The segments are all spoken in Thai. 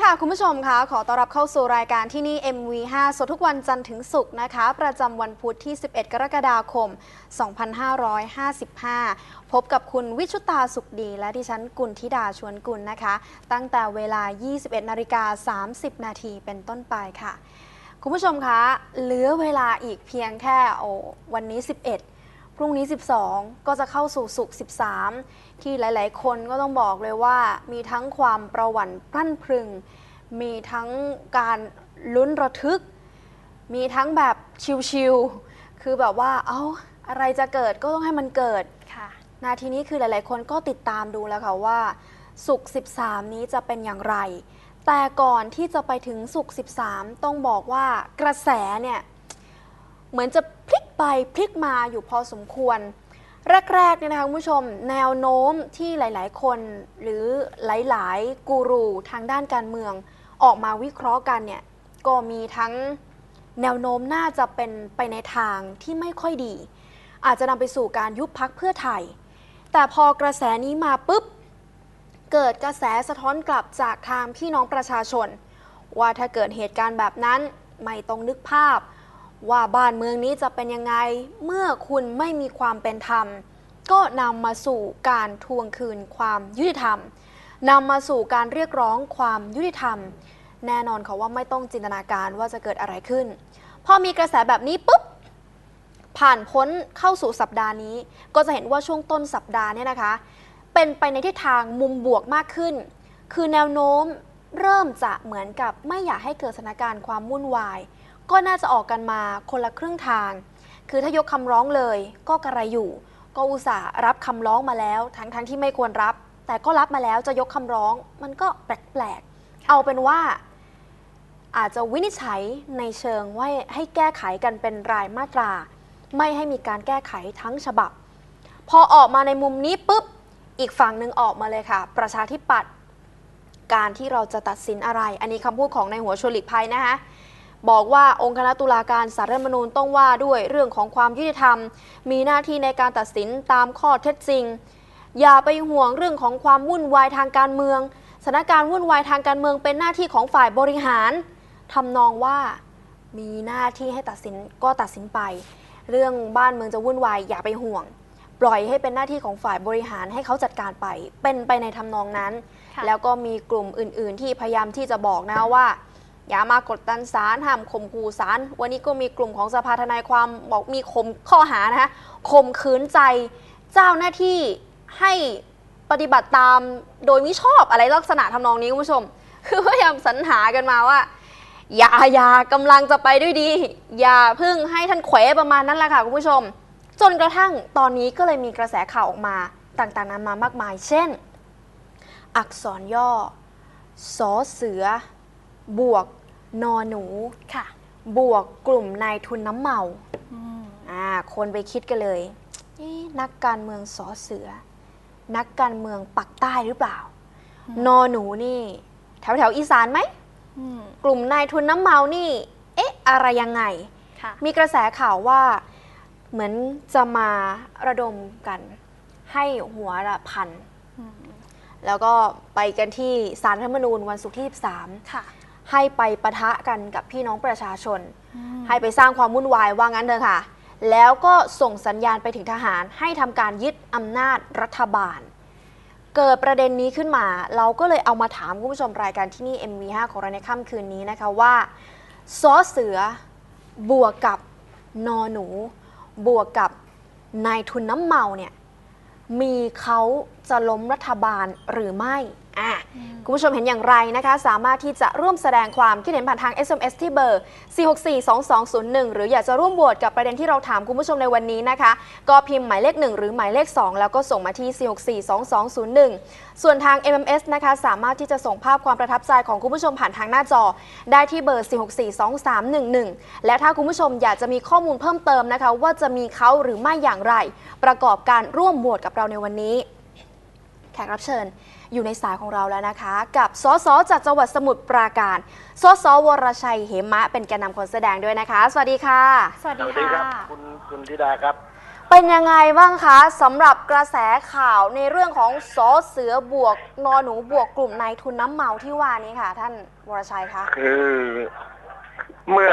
ค่ะคุณผู้ชมคะขอต้อนรับเข้าสู่รายการที่นี่ MV5 สดทุกวันจันทร์ถึงศุกร์นะคะประจำวันพุธที่11 กรกฎาคม 2555 พบกับคุณวิชุตาสุขดีและดิฉันกุลธิดาชวนกุลนะคะตั้งแต่เวลา 21:30 นาทีเป็นต้นไปค่ะคุณผู้ชมคะเหลือเวลาอีกเพียงแค่วันนี้11พรุ่งนี้12ก็จะเข้าสู่ศุกร์13ที่หลายๆคนก็ต้องบอกเลยว่ามีทั้งความประหวั่นพรั่นพรึงมีทั้งการลุ้นระทึกมีทั้งแบบชิลๆคือแบบว่าอะไรจะเกิดก็ต้องให้มันเกิดค่ะนาทีนี้คือหลายๆคนก็ติดตามดูแล้วค่ะว่าศุกร์13นี้จะเป็นอย่างไรแต่ก่อนที่จะไปถึงศุกร์13ต้องบอกว่ากระแสเนี่ยเหมือนจะพลิกไปพลิกมาอยู่พอสมควรแรกๆเนี่ยนะคะคุณผู้ชมแนวโน้มที่หลายๆคนหรือหลายๆกูรูทางด้านการเมืองออกมาวิเคราะห์กันเนี่ยก็มีทั้งแนวโน้มน่าจะเป็นไปในทางที่ไม่ค่อยดีอาจจะนำไปสู่การยุบพรรคเพื่อไทยแต่พอกระแสนี้มาปุ๊บเกิดกระแสสะท้อนกลับจากทางพี่น้องประชาชนว่าถ้าเกิดเหตุการณ์แบบนั้นไม่ต้องนึกภาพว่าบ้านเมืองนี้จะเป็นยังไงเมื่อคุณไม่มีความเป็นธรรมก็นำมาสู่การทวงคืนความยุติธรรมนำมาสู่การเรียกร้องความยุติธรรมแน่นอนค่ะว่าไม่ต้องจินตนาการว่าจะเกิดอะไรขึ้นพอมีกระแสแบบนี้ปุ๊บผ่านพ้นเข้าสู่สัปดาห์นี้ก็จะเห็นว่าช่วงต้นสัปดาห์เนี่ยนะคะเป็นไปในทิศทางมุมบวกมากขึ้นคือแนวโน้มเริ่มจะเหมือนกับไม่อยากให้เกิดสถานการณ์ความวุ่นวายก็น่าจะออกกันมาคนละครึ่งทางคือถ้ายกคำร้องเลยก็กระไรอยู่ก็อุตส่าห์รับคำร้องมาแล้วทั้งที่ไม่ควรรับแต่ก็รับมาแล้วจะยกคำร้องมันก็แปลกๆเอาเป็นว่าอาจจะวินิจฉัยในเชิงว่าให้แก้ไขกันเป็นรายมาตราไม่ให้มีการแก้ไขทั้งฉบับพอออกมาในมุมนี้ปุ๊บอีกฝั่งหนึ่งออกมาเลยค่ะประชาธิปัตย์การที่เราจะตัดสินอะไรอันนี้คำพูดของนายหัวชวนหลีกภัยนะคะบอกว่าองค์คณะตุลาการศาลรัฐธรรมนูญต้องว่าด้วยเรื่องของความยุติธรรมมีหน้าที่ในการตัดสินตามข้อเท็จจริงอย่าไปห่วงเรื่องของความวุ่นวายทางการเมืองสถานการณ์วุ่นวายทางการเมืองเป็นหน้าที่ของฝ่ายบริหารทำนองว่ามีหน้าที่ให้ตัดสินก็ตัดสินไปเรื่องบ้านเมืองจะวุ่นวายอย่าไปห่วงปล่อยให้เป็นหน้าที่ของฝ่ายบริหารให้เขาจัดการไปเป็นไปในทำนองนั้นแล้วก็มีกลุ่มอื่นๆที่พยายามที่จะบอกนะว่าอย่ามากดดันศาลห้ามข่มขู่ศาลวันนี้ก็มีกลุ่มของสภาทนายความบอกมีข้อหานะคะข่มขืนใจเจ้าหน้าที่ให้ปฏิบัติตามโดยมิชอบอะไรลักษณะทำนองนี้คุณผู้ชมคือพยายามสรรหากันมาว่าอย่ากำลังจะไปด้วยดีอย่าเพิ่งให้ท่านเขวประมาณนั้นแหละค่ะคุณผู้ชมจนกระทั่งตอนนี้ก็เลยมีกระแสข่าวออกมาต่างๆนามามากมายเช่นอักษรย่อสอเสือบวกนอหนูค่ะบวกกลุ่มนายทุนน้ำเมาคนไปคิดกันเลยนักการเมืองสอเสือนักการเมืองปักใต้หรือเปล่านอหนูนี่แถวอีสานไหมกลุ่มนายทุนน้ำเมานี่อะไรยังไงมีกระแสข่าวว่าเหมือนจะมาระดมกันให้หัวละพันแล้วก็ไปกันที่ศาลรัฐธรรมนูญวันศุกร์ที่13ค่ะให้ไปปะทะกันกับพี่น้องประชาชนให้ไปสร้างความวุ่นวายว่างั้นเถอะค่ะแล้วก็ส่งสัญญาณไปถึงทหารให้ทำการยึดอำนาจรัฐบาลเกิดประเด็นนี้ขึ้นมาเราก็เลยเอามาถามคุณผู้ชมรายการที่นี่ MV5 ของเราในค่ำคืนนี้นะคะว่าสอเสือบวกกับนอหนูบวกกับนายทุนน้ำเมาเนี่ยมีเขาจะล้มรัฐบาลหรือไม่คุณผู้ชมเห็นอย่างไรนะคะสามารถที่จะร่วมแสดงความคิดเห็นผ่านทาง SMS ที่เบอร์ 4642201 หรืออยากจะร่วมโหวตกับประเด็นที่เราถามคุณผู้ชมในวันนี้นะคะก็พิมพ์หมายเลข1หรือหมายเลข2แล้วก็ส่งมาที่ 4642201 ส่วนทาง MMS นะคะสามารถที่จะส่งภาพความประทับใจของคุณผู้ชมผ่านทางหน้าจอได้ที่เบอร์ 4642311 และถ้าคุณผู้ชมอยากจะมีข้อมูลเพิ่มเติมนะคะว่าจะมีเขาหรือไม่อย่างไรประกอบการร่วมโหวตกับเราในวันนี้แขกรับเชิญอยู่ในสายของเราแล้วนะคะกับสสจากจังหวัดสมุทรปราการสสวรชัยเหมะเป็นแกนนำคนแสดงด้วยนะคะสวัสดีค่ะสวัสดีครับคุณธิดาครับเป็นยังไงบ้างคะสำหรับกระแสข่าวในเรื่องของสอเสือบวกนอหนูบวกกลุ่มนายทุนน้ำเมาที่ว่านี้ค่ะท่านวรชัยคะคือเมื่อ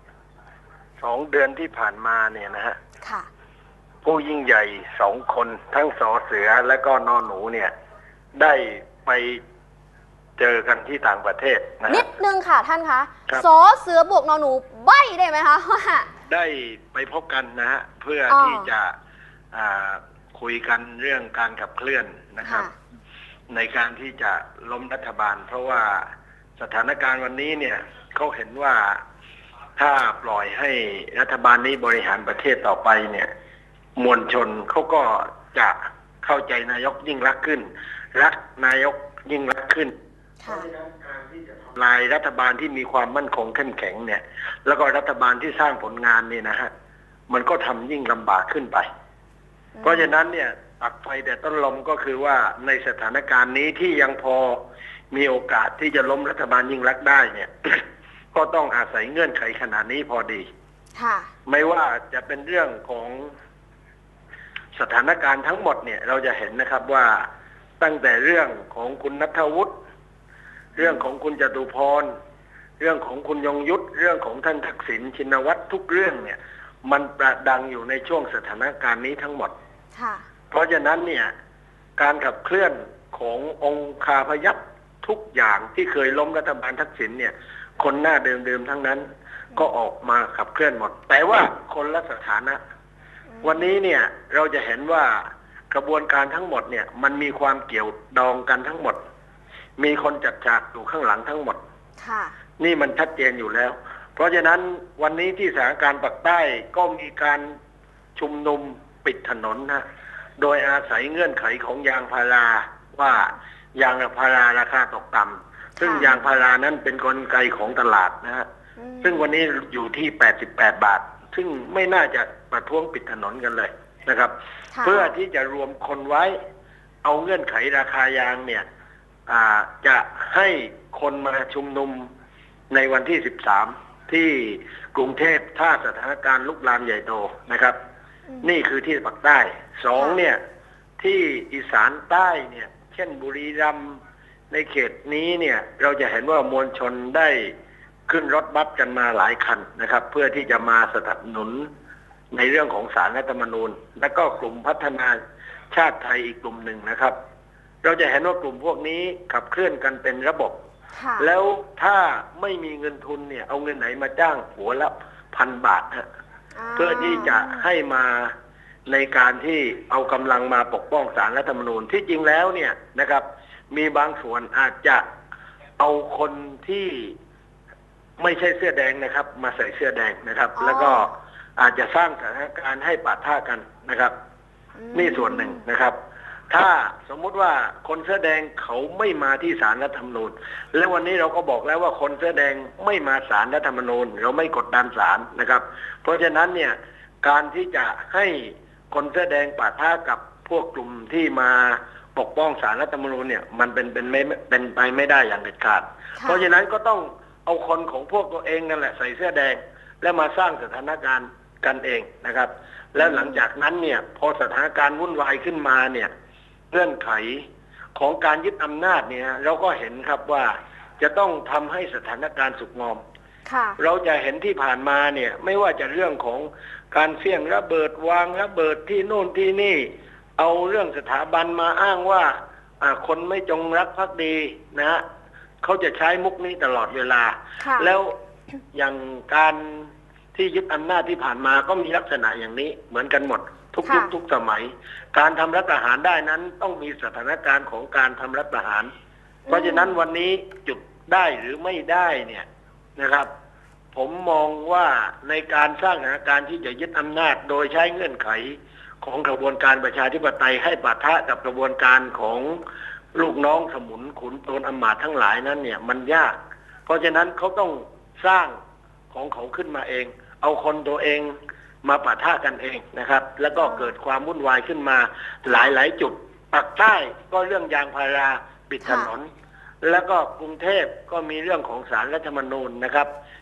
2 เดือนที่ผ่านมาเนี่ยนะฮะค่ะผู้ยิ่งใหญ่2 คนทั้งสอเสือและก็นอหนูเนี่ยได้ไปเจอกันที่ต่างประเทศนะนิดนึงค่ะท่านคะสอเสือบวกนอหนูใบ้ได้ไหมคะว่าได้ไปพบกันนะฮะเพื่อที่จะคุยกันเรื่องการขับเคลื่อนนะครับในการที่จะล้มรัฐบาลเพราะว่าสถานการณ์วันนี้เนี่ยเขาเห็นว่าถ้าปล่อยให้รัฐบาลนี้บริหารประเทศต่อไปเนี่ยมวลชนเขาก็จะเข้าใจนายกยิ่งรักขึ้นรักนายกยิ่งรักขึ้นเพราะฉะนั้นการที่จะทำลายรัฐบาลที่มีความมั่นคงเข้มแข็งเนี่ยแล้วก็รัฐบาลที่สร้างผลงานเนี่ยนะฮะมันก็ทำยิ่งลำบากขึ้นไปเพราะฉะนั้นเนี่ยตัดไฟแต่ต้นลมก็คือว่าในสถานการณ์นี้ที่ยังพอมีโอกาสที่จะล้มรัฐบาลยิ่งรักได้เนี่ย ก็ต้องอาศัยเงื่อนไขขนาดนี้พอดีไม่ว่าจะเป็นเรื่องของสถานการณ์ทั้งหมดเนี่ยเราจะเห็นนะครับว่าตั้งแต่เรื่องของคุณณัฐวุฒิเรื่องของคุณจตุพรเรื่องของคุณยงยุทธเรื่องของท่านทักษิณชินวัตรทุกเรื่องเนี่ยมันประดังอยู่ในช่วงสถานการณ์นี้ทั้งหมดเพราะฉะนั้นเนี่ยการขับเคลื่อนขององค์คาพยัพทุกอย่างที่เคยล้มรัฐบาลทักษิณเนี่ยคนหน้าเดิมๆทั้งนั้นก็ออกมาขับเคลื่อนหมดแต่ว่าคนละสถานะวันนี้เนี่ยเราจะเห็นว่ากระบวนการทั้งหมดเนี่ยมันมีความเกี่ยวดองกันทั้งหมดมีคนจัดฉากอยู่ข้างหลังทั้งหมดนี่มันชัดเจนอยู่แล้วเพราะฉะนั้นวันนี้ที่สถานการณ์ปากใต้ก็มีการชุมนุมปิดถนนนะโดยอาศัยเงื่อนไขของยางพาราว่ายางพาราราคาตกต่ำซึ่งยางพารานั้นเป็นกลไกของตลาดนะฮะซึ่งวันนี้อยู่ที่88 บาทซึ่งไม่น่าจะประท้วงปิดถนนกันเลยนะครับเพื่อที่จะรวมคนไว้เอาเงื่อนไขราคายางเนี่ยจะให้คนมาชุมนุมในวันที่13ที่กรุงเทพถ้าสถานการณ์ลุกลามใหญ่โตนะครับนี่คือที่ภาคใต้2เนี่ยที่อีสานใต้เนี่ยเช่นบุรีรัมย์ในเขตนี้เนี่ยเราจะเห็นว่ามวลชนได้ขึ้นรถบัสกันมาหลายคันนะครับเพื่อที่จะมาสนับสนุนในเรื่องของศาลรัฐธรรมนูญและก็กลุ่มพัฒนาชาติไทยอีกกลุ่มหนึ่งนะครับเราจะเห็นว่ากลุ่มพวกนี้ขับเคลื่อนกันเป็นระบบแล้วถ้าไม่มีเงินทุนเนี่ยเอาเงินไหนมาจ้างหัวละ1,000 บาทฮะเพื่อที่จะให้มาในการที่เอากำลังมาปกป้องศาลรัฐธรรมนูญที่จริงแล้วเนี่ยนะครับมีบางส่วนอาจจะเอาคนที่ไม่ใช่เสื้อแดงนะครับมาใส่เสื้อแดงนะครับแล้วก็อาจจะสร้างสถานการณ์ให้ปะทะกันนะครับนี่ส่วนหนึ่งนะครับถ้าสมมุติว่าคนเสื้อแดงเขาไม่มาที่ศาลรัฐธรรมนูญและวันนี้เราก็บอกแล้วว่าคนเสื้อแดงไม่มาศาลรัฐธรรมนูญเราไม่กดดันศาลนะครับเพราะฉะนั้นเนี่ยการที่จะให้คนเสื้อแดงปะทะกับพวกกลุ่มที่มาปกป้องศาลรัฐธรรมนูญเนี่ยมันเป็นไปไม่ได้อย่างเด็ดขาดเพราะฉะนั้นก็ต้องเอาคนของพวกตัวเองนั่นแหละใส่เสื้อแดงแล้วมาสร้างสถานการณ์กันเองนะครับแล้วหลังจากนั้นเนี่ยพอสถานการณ์วุ่นวายขึ้นมาเนี่ยเงื่อนไขของการยึดอำนาจเนี่ยเราก็เห็นครับว่าจะต้องทำให้สถานการณ์สุกงอมเราจะเห็นที่ผ่านมาเนี่ยไม่ว่าจะเรื่องของการเสี่ยงระเบิดวางระเบิดที่โน่นที่นี่เอาเรื่องสถาบันมาอ้างว่าคนไม่จงรักภักดีนะฮะเขาจะใช้มุกนี้ตลอดเวลาแล้วอย่างการที่ยึดอำนาจที่ผ่านมาก็มีลักษณะอย่างนี้เหมือนกันหมดทุกยุคทุกสมัยการทำรัฐประหารได้นั้นต้องมีสถานการณ์ของการทำรัฐประหารเพราะฉะนั้นวันนี้จุดได้หรือไม่ได้เนี่ยนะครับผมมองว่าในการสร้างสถานการณ์ที่จะยึดอำนาจโดยใช้เงื่อนไขของกระบวนการประชาธิปไตยให้ปะทะกับกระบวนการของลูกน้องสมุนขุนโจรอำมาตย์ทั้งหลายนั้นเนี่ยมันยากเพราะฉะนั้นเขาต้องสร้างของเขาขึ้นมาเองเอาคนตัวเองมาปะทะกันเองนะครับแล้วก็เกิดความวุ่นวายขึ้นมาหลายจุดปากใต้ก็เรื่องยางพาราปิดถนนแล้วก็กรุงเทพก็มีเรื่องของศาลรัฐธรรมนูญนะครับ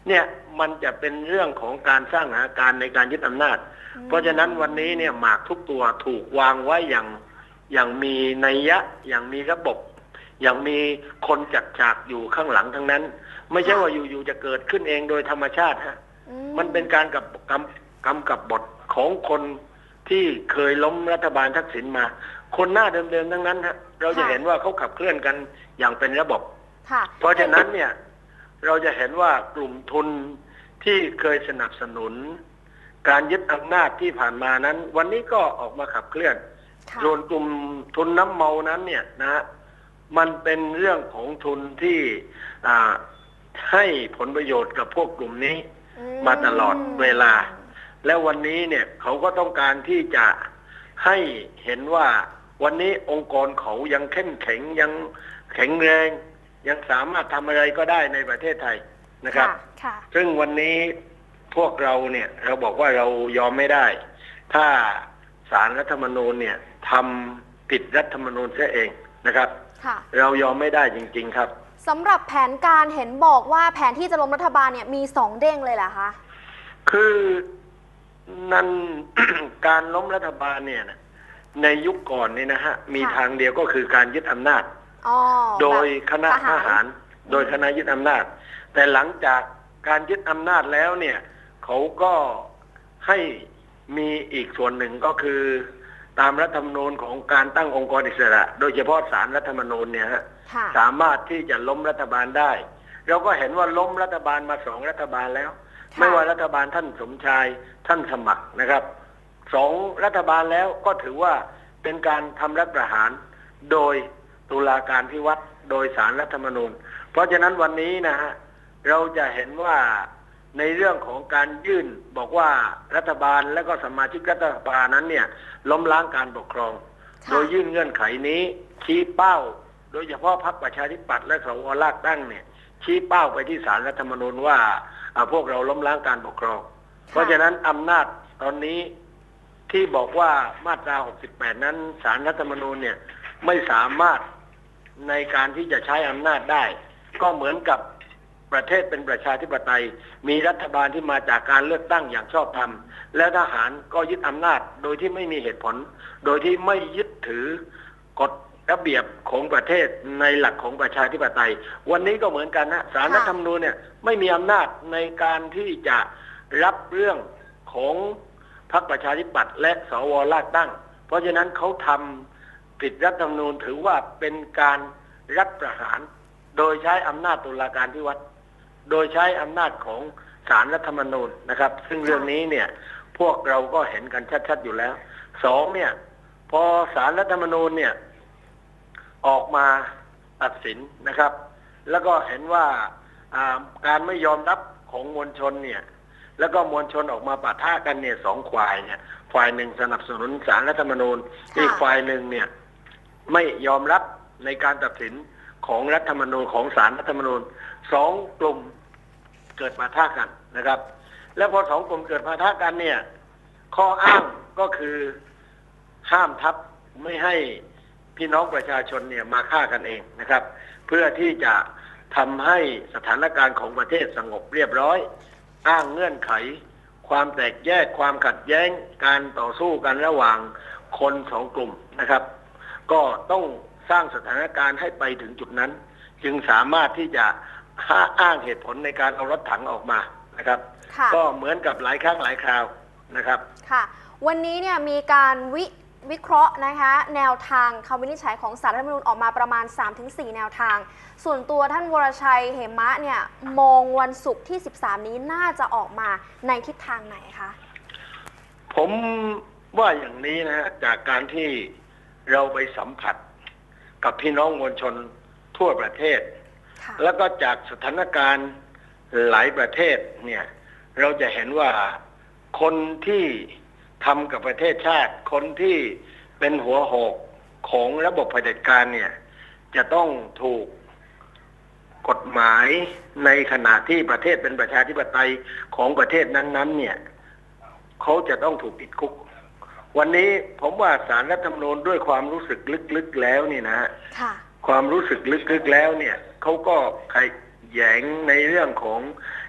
เนี่ยมันจะเป็นเรื่องของการสร้างสถานการณ์ในการยึดอำนาจเพราะฉะนั้นวันนี้เนี่ยหมากทุกตัวถูกวางไว้อย่างมีนัยยะอย่างมีระบบอย่างมีคนจัดฉากอยู่ข้างหลังทั้งนั้นไม่ใช่ว่าอยู่ๆจะเกิดขึ้นเองโดยธรรมชาติฮะมันเป็นการกำกับบทของคนที่เคยล้มรัฐบาลทักษิณมาคนหน้าเดิมๆทั้งนั้นฮะเราจะเห็นว่าเขาขับเคลื่อนกันอย่างเป็นระบบเพราะฉะนั้นเนี่ยเราจะเห็นว่ากลุ่มทุนที่เคยสนับสนุนการยึดอำนาจที่ผ่านมานั้นวันนี้ก็ออกมาขับเคลื่อนส่วนกลุ่มทุนน้ำเมานั้นเนี่ยนะมันเป็นเรื่องของทุนที่ให้ผลประโยชน์กับพวกกลุ่มนี้มาตลอดเวลาแล้ววันนี้เนี่ยเขาก็ต้องการที่จะให้เห็นว่าวันนี้องค์กรเขายังเข้มแข็งยังแข็งแรงยังสามารถทำอะไรก็ได้ในประเทศไทยนะครับซึ่งวันนี้พวกเราเนี่ยเราบอกว่าเรายอมไม่ได้ถ้าศาลรัฐธรรมนูญเนี่ยทำผิดรัฐธรรมนูญเสียเองนะครับเรายอมไม่ได้จริงๆครับสำหรับแผนการเห็นบอกว่าแผนที่จะล้มรัฐบาลเนี่ยมี2 เด้งเลยเหรอคะคือนั่น การล้มรัฐบาลเนี่ยในยุคก่อนนี่นะฮะมีทางเดียวก็คือการยึดอำนาจโดยคณะทหารโดยคณะยึดอำนาจแต่หลังจากการยึดอำนาจแล้วเนี่ยเขาก็ให้มีอีกส่วนหนึ่งก็คือตามรัฐธรรมนูญของการตั้งองค์กรอิสระโดยเฉพาะศาลรัฐธรรมนูญเนี่ยฮะสามารถที่จะล้มรัฐบาลได้เราก็เห็นว่าล้มรัฐบาลมา2 รัฐบาลแล้วไม่ว่ารัฐบาลท่านสมชายท่านสมัครนะครับ2 รัฐบาลแล้วก็ถือว่าเป็นการทำรัฐประหารโดยตุลาการพิวัตรโดยศาลรัฐธรรมนูญเพราะฉะนั้นวันนี้นะฮะเราจะเห็นว่าในเรื่องของการยื่นบอกว่ารัฐบาลและก็สมาชิกรัฐสภานั้นเนี่ยล้มล้างการปกครองโดยยื่นเงื่อนไขนี้ชี้เป้าโดยเฉพาะพรรคประชาธิปัตย์และสวลากตั้งเนี่ยชี้เป้าไปที่ศาลรัฐธรรมนูญว่าพวกเราล้มล้างการปกครองเพราะฉะนั้นอำนาจตอนนี้ที่บอกว่ามาตรา68นั้นศาลรัฐธรรมนูญเนี่ยไม่สามารถในการที่จะใช้อำนาจได้ก็เหมือนกับประเทศเป็นประชาธิปไตยมีรัฐบาลที่มาจากการเลือกตั้งอย่างชอบธรรมและทหารก็ยึดอำนาจโดยที่ไม่มีเหตุผลโดยที่ไม่ยึดถือกฎระเบียบของประเทศในหลักของประชาธิปไตยวันนี้ก็เหมือนกันนะศาลรัฐธรรมนูญเนี่ยไม่มีอำนาจในการที่จะรับเรื่องของพรรคประชาธิปัตย์และสวลากตั้งเพราะฉะนั้นเขาทำผิดรัฐธรรมนูญถือว่าเป็นการรัฐประหารโดยใช้อำนาจตุลาการพิวัตรโดยใช้อำนาจของศาลรัฐธรรมนูญนะครับซึ่งเรื่องนี้เนี่ยพวกเราก็เห็นกันชัดๆอยู่แล้ว2เนี่ยพอศาลรัฐธรรมนูญเนี่ยออกมาตัดสินนะครับแล้วก็เห็นว่าการไม่ยอมรับของมวลชนเนี่ยแล้วก็มวลชนออกมาปะทะกันเนี่ย2 ฝ่ายเนี่ยฝ่ายหนึ่งสนับสนุนศาลรัฐธรรมนูญอีกฝ่ายหนึ่งเนี่ยไม่ยอมรับในการตัดสินของรัฐธรรมนูญของศาลรัฐธรรมนูญ2 กลุ่มเกิดปะทะกันนะครับแล้วพอ2 กลุ่มเกิดปะทะกันเนี่ยข้ออ้างก็คือห้ามทับไม่ให้พี่น้องประชาชนเนี่ยมาฆ่ากันเองนะครับเพื่อที่จะทำให้สถานการณ์ของประเทศสงบเรียบร้อยอ้างเงื่อนไขความแตกแยกความขัดแย้งการต่อสู้กันระหว่างคน2 กลุ่มนะครับก็ต้องสร้างสถานการณ์ให้ไปถึงจุดนั้นจึงสามารถที่จะอ้างเหตุผลในการเอารถถังออกมานะครับก็เหมือนกับหลายครั้งหลายคราวนะครับค่ะวันนี้เนี่ยมีการวิเคราะห์นะคะแนวทางคำวินิจฉัยของศาลรัฐธรรมนูญออกมาประมาณ 3-4 แนวทางส่วนตัวท่านวรชัยเหมะเนี่ยมองวันศุกร์ที่13นี้น่าจะออกมาในทิศทางไหนคะผมว่าอย่างนี้นะฮะจากการที่เราไปสัมผัสกับพี่น้องมวลชนทั่วประเทศแล้วก็จากสถานการณ์หลายประเทศเนี่ยเราจะเห็นว่าคนที่ทำกับประเทศชาติคนที่เป็นหัวโหกของระบบเผด็จการเนี่ยจะต้องถูกกฎหมายในขณะที่ประเทศเป็นประชาธิปไตยของประเทศนั้นๆเนี่ยเขาจะต้องถูกติดคุกวันนี้ผมว่าศาลรัฐธรรมนูญด้วยความรู้สึกลึกๆแล้วนี่นะฮะความรู้สึกลึกๆแล้วเนี่ยเขาก็ขัดแย้งในเรื่องของ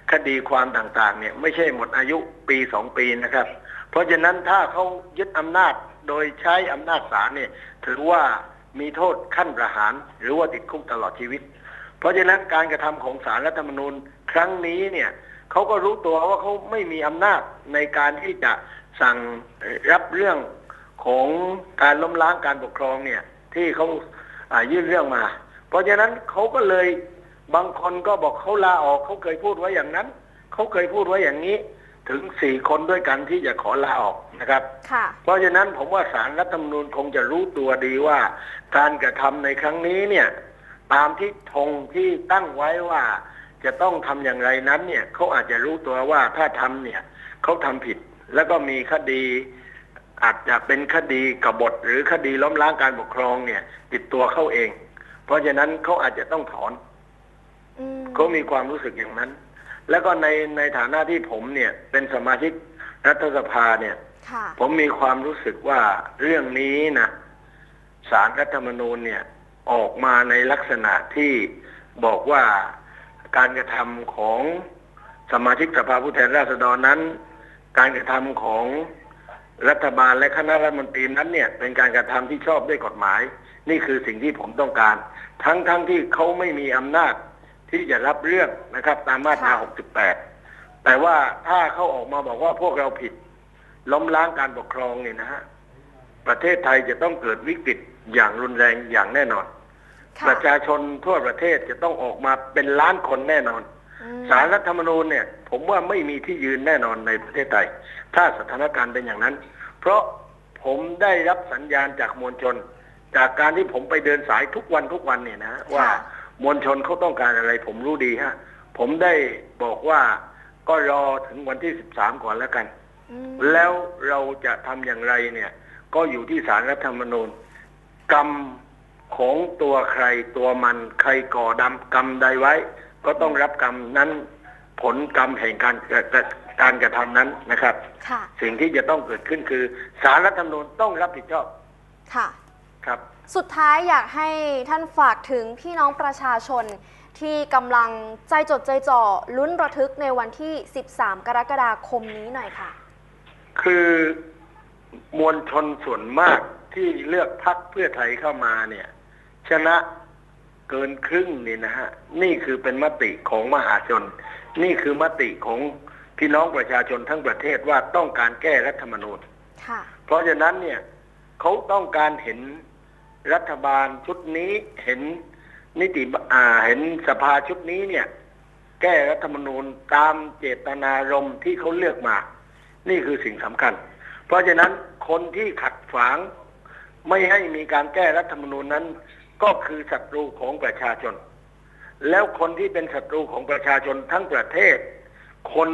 คดีความต่างๆเนี่ยไม่ใช่หมดอายุปี2 ปีนะครับเพราะฉะนั้นถ้าเขายึดอำนาจโดยใช้อำนาจศาลเนี่ยถือว่ามีโทษขั้นประหารหรือว่าติดคุกตลอดชีวิตเพราะฉะนั้นการกระทำของศาลรัฐธรรมนูญครั้งนี้เนี่ยเขาก็รู้ตัวว่าเขาไม่มีอำนาจในการที่จะสั่งรับเรื่องของการล้มล้างการปกครองเนี่ยที่เขายื่นเรื่องมาเพราะฉะนั้นเขาก็เลยบางคนก็บอกเขาลาออกเขาเคยพูดไว้อย่างนั้นเขาเคยพูดไว้อย่างนี้ถึง4 คนด้วยกันที่จะขอลาออกนะครับเพราะฉะนั้นผมว่าศาลรัฐธรรมนูญคงจะรู้ตัวดีว่าการกระทำในครั้งนี้เนี่ยตามที่ธงที่ตั้งไว้ว่าจะต้องทำอย่างไรนั้นเนี่ยเขาอาจจะรู้ตัวว่าถ้าทำเนี่ยเขาทำผิดแล้วก็มีคดีอาจจะเป็นคดีกบฏหรือคดีล้มล้างการปกครองเนี่ยติดตัวเขาเองเพราะฉะนั้นเขาอาจจะต้องถอนเขามีความรู้สึกอย่างนั้นแล้วก็ในฐานะที่ผมเนี่ยเป็นสมาชิกรัฐสภาเนี่ยผมมีความรู้สึกว่าเรื่องนี้นะศาลรัฐธรรมนูญเนี่ยออกมาในลักษณะที่บอกว่าการกระทำของสมาชิกสภาผู้แทนราษฎรนั้นการกระทำของรัฐบาลและคณะรัฐมนตรีนั้นเนี่ยเป็นการกระทำที่ชอบด้วยกฎหมายนี่คือสิ่งที่ผมต้องการทั้งที่เขาไม่มีอำนาจที่จะรับเรื่องนะครับตามมาตรา68แต่ว่าถ้าเขาออกมาบอกว่าพวกเราผิดล้มล้างการปกครองเนี่ยนะฮะประเทศไทยจะต้องเกิดวิกฤตอย่างรุนแรงอย่างแน่นอนประชาชนทั่วประเทศจะต้องออกมาเป็นล้านคนแน่นอนศาลรัฐธรรมนูญเนี่ยผมว่าไม่มีที่ยืนแน่นอนในประเทศไทยถ้าสถานการณ์เป็นอย่างนั้นเพราะผมได้รับสัญญาณจากมวลชนจากการที่ผมไปเดินสายทุกวันเนี่ยนะว่ามวลชนเขาต้องการอะไรผมรู้ดีฮะผมได้บอกว่าก็รอถึงวันที่13ก่อนแล้วกันแล้วเราจะทำอย่างไรเนี่ยก็อยู่ที่ศาลรัฐธรรมนูญกรรมของตัวใครตัวมันใครก่อกรรมใดไว้ก็ต้องรับกรรมนั้นผลกรรมแห่งการกระทำนั้นนะครับสิ่งที่จะต้องเกิดขึ้นคือศาลรัฐธรรมนูญต้องรับผิดชอบค่ะครับสุดท้ายอยากให้ท่านฝากถึงพี่น้องประชาชนที่กำลังใจจดใจจ่อลุ้นระทึกในวันที่13กรกฎาคมนี้หน่อยค่ะคือมวลชนส่วนมากที่เลือกพรรคเพื่อไทยเข้ามาเนี่ยชนะเกินครึ่งนี่นะฮะนี่คือเป็นมติของมหาชนนี่คือมติของพี่น้องประชาชนทั้งประเทศว่าต้องการแก้รัฐธรรมนูญเพราะฉะนั้นเนี่ยเขาต้องการเห็นรัฐบาลชุดนี้เห็นเห็นสภาชุดนี้เนี่ยแก้รัฐธรรมนูญตามเจตนารมณ์ที่เขาเลือกมานี่คือสิ่งสำคัญเพราะฉะนั้นคนที่ขัดขวางไม่ให้มีการแก้รัฐธรรมนูญนั้นก็คือศัตรูของประชาชนแล้วคนที่เป็นศัตรูของประชาชนทั้งประเทศคน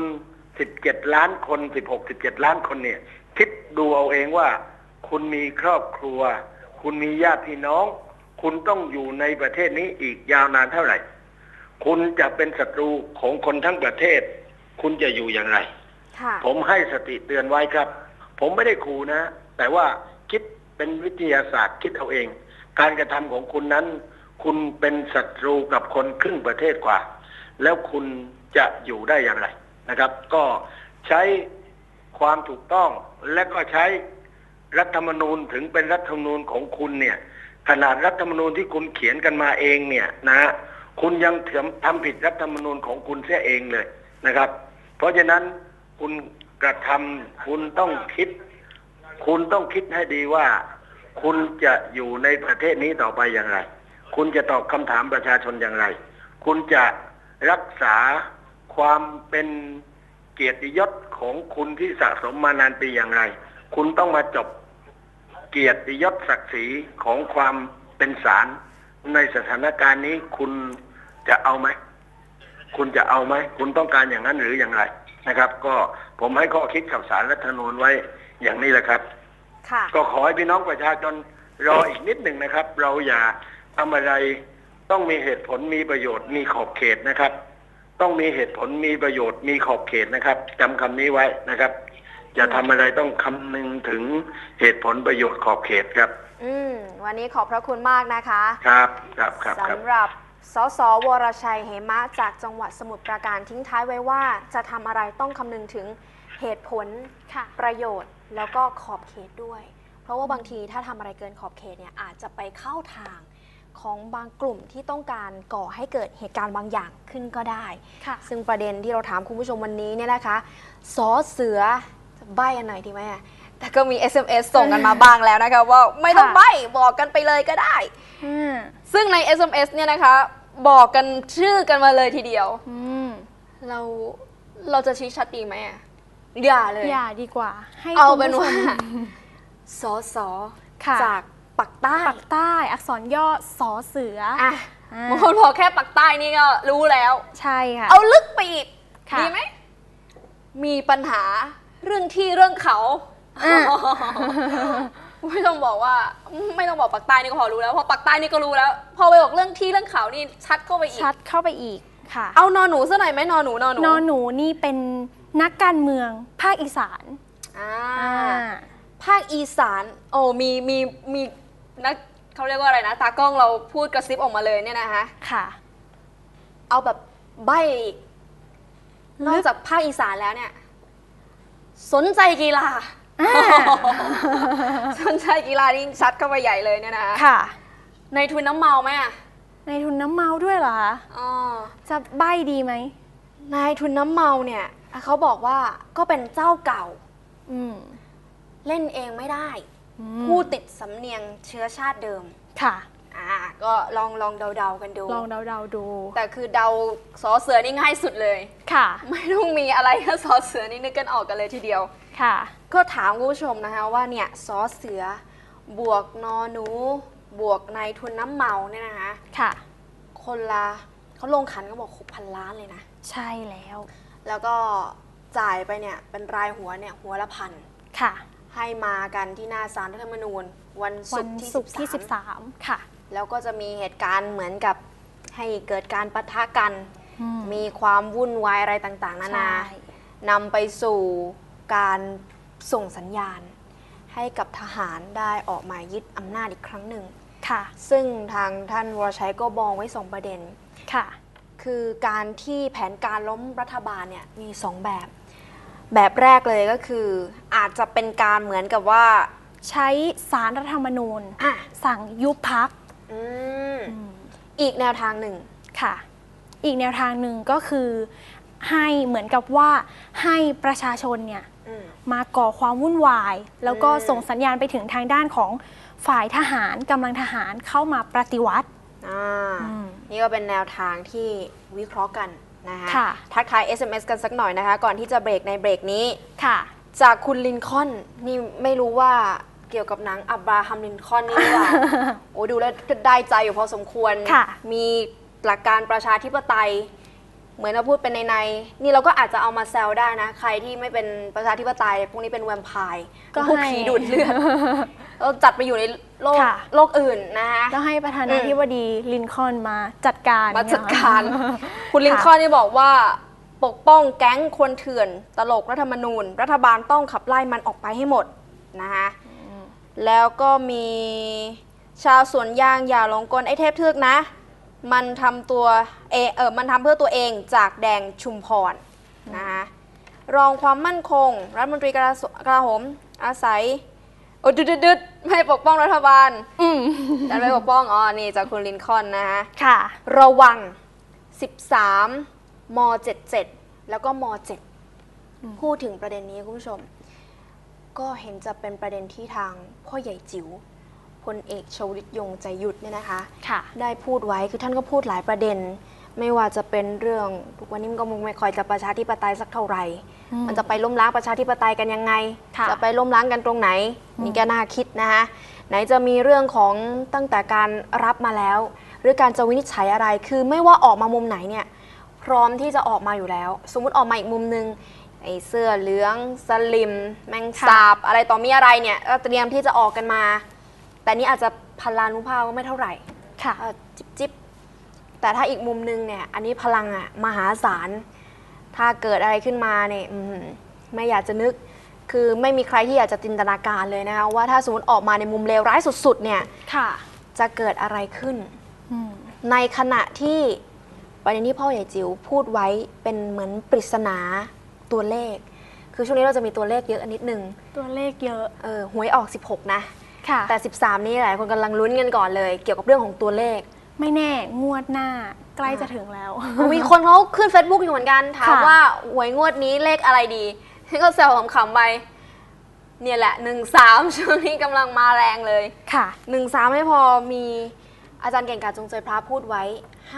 17 ล้านคน16-17 ล้านคนเนี่ยคิดดูเอาเองว่าคุณมีครอบครัวคุณมีญาติพี่น้องคุณต้องอยู่ในประเทศนี้อีกยาวนานเท่าไหร่คุณจะเป็นศัตรูของคนทั้งประเทศคุณจะอยู่อย่างไรผมให้สติเตือนไว้ครับผมไม่ได้ขู่นะแต่ว่าคิดเป็นวิทยาศาสตร์คิดเอาเองการกระทำของคุณนั้นคุณเป็นศัตรูกับคนครึ่งประเทศกว่าแล้วคุณจะอยู่ได้อย่างไรนะครับก็ใช้ความถูกต้องและก็ใช้รัฐธรรมนูญถึงเป็นรัฐธรรมนูญของคุณเนี่ยขนาดรัฐธรรมนูญที่คุณเขียนกันมาเองเนี่ยนะคุณยังทำผิดรัฐธรรมนูญของคุณเสียเองเลยนะครับเพราะฉะนั้นคุณกระทำคุณต้องคิดให้ดีว่าคุณจะอยู่ในประเทศนี้ต่อไปอย่างไรคุณจะตอบคำถามประชาชนอย่างไรคุณจะรักษาความเป็นเกียรติยศของคุณที่สะสมมานานปีอย่างไรคุณต้องมาจบเกียรติยศศักดิ์ศรีของความเป็นศาลในสถานการณ์นี้คุณจะเอาไหมคุณจะเอาไหมคุณต้องการอย่างนั้นหรืออย่างไรนะครับก็ผมให้ข้อคิดกับศาลรัฐธรรมนูญไว้อย่างนี้แหละครับก็ขอให้พี่น้องประชาชนรออีกนิดหนึ่งนะครับเราอย่าทำอะไรต้องมีเหตุผลมีประโยชน์มีขอบเขตนะครับต้องมีเหตุผลมีประโยชน์มีขอบเขตนะครับจำคำนี้ไว้นะครับจะทำอะไรต้องคำนึงถึงเหตุผลประโยชน์ขอบเขตครับวันนี้ขอบพระคุณมากนะคะครับสำหรับสสวรชัยเหมะจากจังหวัดสมุทรปราการทิ้งท้ายไว้ว่าจะทำอะไรต้องคำนึงถึงเหตุผลประโยชน์แล้วก็ขอบเขตด้วย เพราะว่าบางทีถ้าทำอะไรเกินขอบเขตเนี่ยอาจจะไปเข้าทางของบางกลุ่มที่ต้องการก่อให้เกิดเหตุการณ์บางอย่างขึ้นก็ได้ซึ่งประเด็นที่เราถามคุณผู้ชมวันนี้เนี่ยนะคะสอเสือจะใบ้อันไหนดีไหมแต่ก็มี SMS ส่งกันมาบ้างแล้วนะคะว่าไม่ต้องใบ้บอกกันไปเลยก็ได้ซึ่งใน SMS เนี่ยนะคะบอกกันชื่อกันมาเลยทีเดียวเราจะชี้ชัดดีไหมอย่าเลยอย่าดีกว่าให้เอาเป็นว่าสอสอจากปักใต้อักษรย่อสอเสืบางคนพอแค่ปักใต้นี่ก็รู้แล้วใช่ค่ะเอาลึกไปอีกดีไหมมีปัญหาเรื่องที่เรื่องเขาไม่ต้องบอกว่าไม่ต้องบอกปักใต้นี่ก็พอรู้แล้วพอปักใต้นี่ก็รู้แล้วพอไปบอกเรื่องที่เรื่องเขานี่ชัดเข้าไปอีกค่ะเอานอหนูซะหน่อยไหมนอหนูนี่เป็นนักการเมืองภาคอีสานภาคอีสานโอ้มีนักเขาเรียกว่าอะไรนะตากล้องเราพูดกระซิบออกมาเลยเนี่ยนะคะค่ะเอาแบบใบอีกนอกจากภาคอีสานแล้วเนี่ยสนใจกีฬาสนใจกีฬานี่ชัดเข้าไปใหญ่เลยเนี่ยนะค่ะในทุนน้ำเมาไหมในทุนน้ำเมาด้วยเหรอคะจะใบดีไหมนายทุนน้ำเมาเนี่ยเขาบอกว่าก็เป็นเจ้าเก่าเล่นเองไม่ได้ผู้ติดสำเนียงเชื้อชาติเดิมค่ะก็ลองเดากันดูลองเดาดูแต่คือเดาสอเสือนี่ง่ายสุดเลยค่ะไม่ต้องมีอะไรถ้าสอเสือนี่นึกกันออกกันเลยทีเดียวค่ะก็ถามคุณผู้ชมนะคะว่าเนี่ยสอเสือบวกนอหนูบวกนายทุนน้ำเมาเนี่ยนะคะค่ะคนละเขาลงขันก็บอก6,000 ล้านเลยนะใช่แล้วก็จ่ายไปเนี่ยเป็นรายหัวเนี่ยหัวละพันค่ะให้มากันที่หน้าศาลรัฐธรรมนูญวันศุกร์ที่ 13ค่ะแล้วก็จะมีเหตุการณ์เหมือนกับให้เกิดการปะทะกันมีความวุ่นวายอะไรต่างๆนานานำไปสู่การส่งสัญญาณให้กับทหารได้ออกมายึดอำนาจอีกครั้งหนึ่งค่ะซึ่งทางท่านวรชัยก็มองไว้2 ประเด็นค่ะคือการที่แผนการล้มรัฐบาลเนี่ยมี2 แบบแรกเลยก็คืออาจจะเป็นการเหมือนกับว่าใช้ศาลรัฐธรรมนูญสั่งยุบพรรคอีกแนวทางหนึ่งค่ะอีกแนวทางหนึ่งก็คือให้เหมือนกับว่าให้ประชาชนเนี่ยมาก่อความวุ่นวายแล้วก็ส่งสัญญาณไปถึงทางด้านของฝ่ายทหารกำลังทหารเข้ามาปฏิวัตินี่ก็เป็นแนวทางที่วิเคราะห์กันนะคะทักทาย SMS กันสักหน่อยนะคะก่อนที่จะเบรกในเบรกนี้ค่ะจากคุณลินคอล์นนี่ไม่รู้ว่าเกี่ยวกับหนังอับราฮัมลินคอล์นนี่หรือเปล่าโอ้ดูแล้วได้ใจอยู่พอสมควรมีหลักการประชาธิปไตยเหมือนเราพูดเป็นในนี่เราก็อาจจะเอามาแซวได้นะใครที่ไม่เป็นประชาธิปไตยพวกนี้เป็นแวมไพร์พวกผีดูดเลือดเราจัดไปอยู่ในโลกอื่นนะคะก็ให้ประธานาธิบดีลินคอล์นมาจัดการคุณลินคอล์นนี่บอกว่าปกป้องแก๊งคนเถื่อนตลกรัฐธรรมนูญรัฐบาลต้องขับไล่มันออกไปให้หมดนะคะแล้วก็มีชาวสวนยางอย่าหลงกลไอ้เทพเทือกนะมันทำเพื่อตัวเองจากแดงชุมพรนะคะรองความมั่นคงรัฐมนตรีกลาโหมอาศัยดึดไม่ปกป้องรัฐบาลแต่ไม่ปกป้องนี่จากคุณลินคอล์นนะคะค่ะระวัง13ม77แล้วก็ม7พูดถึงประเด็นนี้คุณผู้ชมก็เห็นจะเป็นประเด็นที่ทางพ่อใหญ่จิ๋วพลเอกชวลิตยงใจยุทธเนี่ยนะคะได้พูดไว้คือท่านก็พูดหลายประเด็นไม่ว่าจะเป็นเรื่องทุกวันนี้มันก็ไม่ค่อยจะประชาธิปไตยสักเท่าไหร่มันจะไปล้มล้างประชาธิปไตยกันยังไงจะไปล้มล้างกันตรงไหนนี่ก็น่าคิดนะคะไหนจะมีเรื่องของตั้งแต่การรับมาแล้วหรือการจะวินิจฉัยอะไรคือไม่ว่าออกมามุมไหนเนี่ยพร้อมที่จะออกมาอยู่แล้วสมมุติออกมาอีกมุมนึงไอ้เสื้อเหลืองสลิมแมงสาบอะไรต่อมีอะไรเนี่ยก็เตรียมที่จะออกกันมาแต่นี่อาจจะพลานุภาพก็ไม่เท่าไหร่ค่ะจิบแต่ถ้าอีกมุมนึงเนี่ยอันนี้พลังมหาศาลถ้าเกิดอะไรขึ้นมาเนี่ยไม่อยากจะนึกคือไม่มีใครที่อยากจะจินตนาการเลยนะคะว่าถ้าสมมติออกมาในมุมเลวร้ายสุดๆเนี่ยจะเกิดอะไรขึ้นในขณะที่ประเด็นที่พ่อใหญ่จิ๋วพูดไว้เป็นเหมือนปริศนาตัวเลข คือช่วงนี้เราจะมีตัวเลขเยอะนิดนึงตัวเลขเยอะหวยออก16นะค่ะแต่13นี่หลายคนกำลังลุ้นกันก่อนเลยเกี่ยวกับเรื่องของตัวเลขไม่แน่งวดหน้าใกล้จะถึงแล้วมีคนเขาขึ้น Facebook อยู่เหมือนกันถามว่าหวยงวดนี้เลขอะไรดีก็แซวขำๆไปเนี่ยแหละ13ช่วงนี้กำลังมาแรงเลยค่ะ 13ไม่พอมีอาจารย์เก่งกาจจงใจพระพูดไว้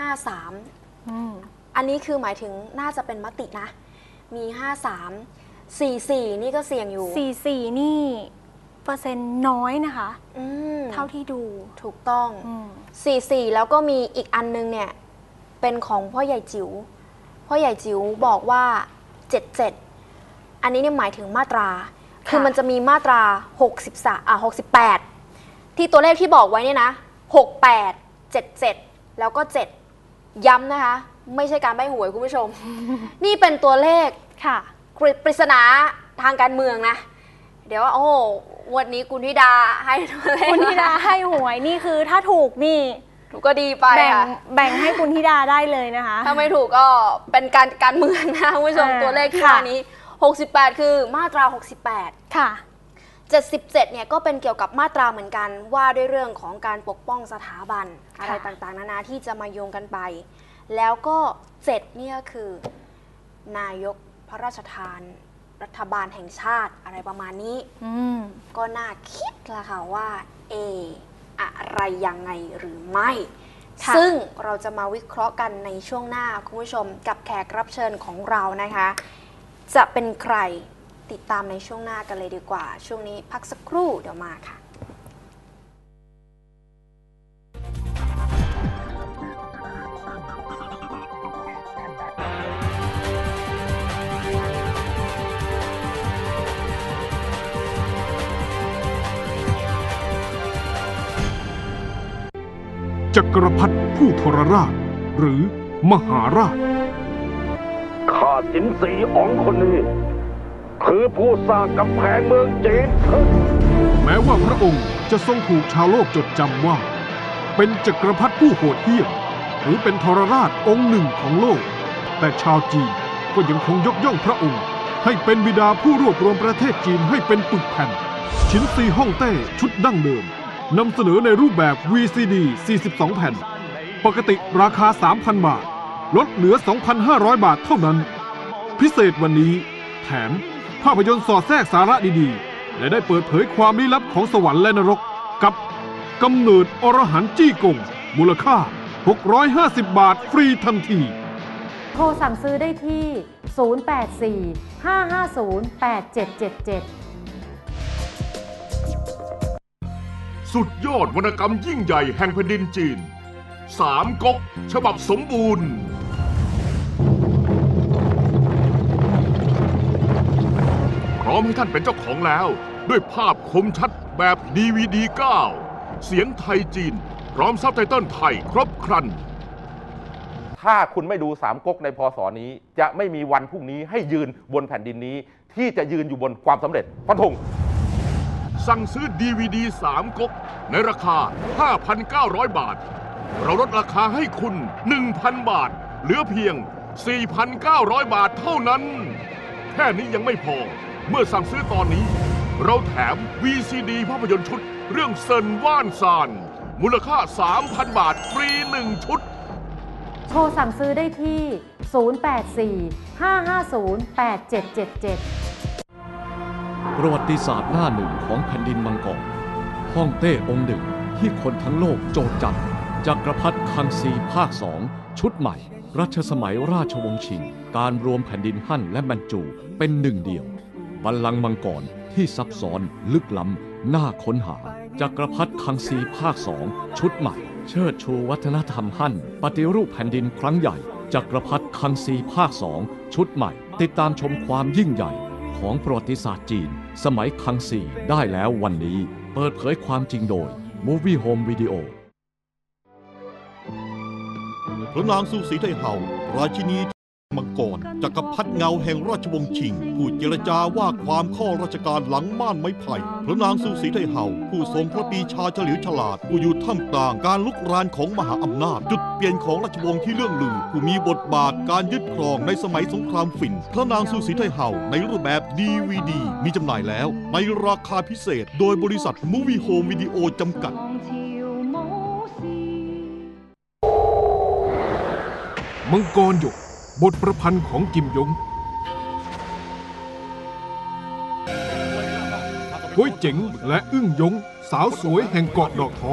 53อันนี้คือหมายถึงน่าจะเป็นมตินะมี53 44นี่ก็เสี่ยงอยู่ 44นี่เปอร์เซ็นต์น้อยนะคะเท่าที่ดูถูกต้อง44แล้วก็มีอีกอันนึงเนี่ยเป็นของพ่อใหญ่จิ๋วพ่อใหญ่จิ๋วบอกว่า77อันนี้เนี่ยหมายถึงมาตราคือมันจะมีมาตรา68ที่ตัวเลขที่บอกไว้เนี่ยนะ68 77แล้วก็7ย้ำนะคะไม่ใช่การใบ้หวยคุณผู้ชม นี่เป็นตัวเลขค่ะปริศนาทางการเมืองนะเดี๋ยวว่าโอ้วันนี้คุณธิดาให้ตัวเลขคุณธิดาให้หวยนี่คือถ้าถูกนี่ถูกก็ดีไปแบ่งให้คุณธิดาได้เลยนะคะถ้าไม่ถูกก็เป็นการเมืองนะคุณผู้ชมตัวเลขที่ว่านี้68คือมาตรา68 ค่ะ 77เนี่ยก็เป็นเกี่ยวกับมาตราเหมือนกันว่าด้วยเรื่องของการปกป้องสถาบันอะไรต่างๆนานาที่จะมาโยงกันไปแล้วก็7เนี่ยคือนายกพระราชทานรัฐบาลแห่งชาติอะไรประมาณนี้ก็น่าคิดละค่ะว่าอะไรยังไงหรือไม่ซึ่งเราจะมาวิเคราะห์กันในช่วงหน้าคุณผู้ชมกับแขกรับเชิญของเรานะคะจะเป็นใครติดตามในช่วงหน้ากันเลยดีกว่าช่วงนี้พักสักครู่เดี๋ยวมาค่ะจักรพรรดิผู้ทรราชหรือมหาราชข้าจินสีอ๋องคนนี้คือผู้สร้างกำแพงเมืองจีนขึ้นแม้ว่าพระองค์จะทรงถูกชาวโลกจดจำว่าเป็นจักรพรรดิผู้โหดเหี้ยมหรือเป็นทรราชองค์หนึ่งของโลกแต่ชาวจีนก็ยังคงยกย่องพระองค์ให้เป็นบิดาผู้รวบรวมประเทศจีนให้เป็นปึกแผ่นชินซีฮ่องเต้ชุดดั้งเดิมนำเสนอในรูปแบบ VCD 42 แผ่นปกติราคา 3,000 บาทลดเหลือ 2,500 บาทเท่านั้นพิเศษวันนี้แถมภาพยนตร์สอดแทรกสาระดีๆและได้เปิดเผยความลี้ลับของสวรรค์และนรกกับกำเนิดอรหันต์จี้กงมูลค่า650 บาทฟรีทันทีโทรสั่งซื้อได้ที่ 084 550 8777 สุดยอดวรรณกรรมยิ่งใหญ่แห่งแผ่นดินจีน3ก๊กฉบับสมบูรณ์พร้อมให้ท่านเป็นเจ้าของแล้วด้วยภาพคมชัดแบบ DVD 9 เสียงไทยจีนพร้อมซับไตเติลไทยครบครันถ้าคุณไม่ดู3ก๊กในพ.ศ.นี้จะไม่มีวันพรุ่งนี้ให้ยืนบนแผ่นดินนี้ที่จะยืนอยู่บนความสำเร็จฟันธงสั่งซื้อ DVD 3 ก๊กในราคา 5,900 บาทเราลดราคาให้คุณ 1,000 บาทเหลือเพียง 4,900 บาทเท่านั้นแค่นี้ยังไม่พอเมื่อสั่งซื้อตอนนี้เราแถม VCD ภาพยนตร์ชุดเรื่องเซินว่านซานมูลค่า 3,000 บาทฟรี1ชุดโทรสั่งซื้อได้ที่ 084 550 8777 ประวัติศาสตร์หน้าหนึ่งของแผ่นดินมังกรฮ่องเต้องค์หนึ่งที่คนทั้งโลกโจษจัดจักรพรรดิคังซีภาค2ชุดใหม่รัชสมัยราชวงศ์ชิงการรวมแผ่นดินฮั่นและแมนจูเป็นหนึ่งเดียวบัลลังก์มังกรที่ซับซ้อนลึกล้ำน่าค้นหาจักรพรรดิคังซีภาค2ชุดใหม่เชิดชูวัฒนธรรมฮั่นปฏิรูปแผ่นดินครั้งใหญ่จักรพรรดิคังซีภาค2ชุดใหม่ติดตามชมความยิ่งใหญ่ของประวัติศาสตร์จีนสมัยคังซีได้แล้ววันนี้เปิดเผยความจริงโดย Movie Home Video พระนางซูสีไทเฮาราชินีมังกรจักรพรรดิเงาแห่งราชวงศ์ชิงผู้เจรจาว่าความข้อราชการหลังม่านไม้ไผ่พระนางสุสีไทเฮาผู้ทรงพระปรีชาเฉลียวฉลาดผู้อยู่ท่ามกลางการลุกรานของมหาอำนาจจุดเปลี่ยนของราชวงศ์ที่เลื่องลือผู้มีบทบาทการยึดครองในสมัยสงครามฝิ่นพระนางสุสีไทเฮาในรูปแบบ DVD มีจำหน่ายแล้วในราคาพิเศษโดยบริษัท Movie Home Video จำกัดมังกรหยกบทประพันธ์ของกิมยงห้วยเจ๋งและอึ้งยงสาวสวยแห่งเกาะดอกท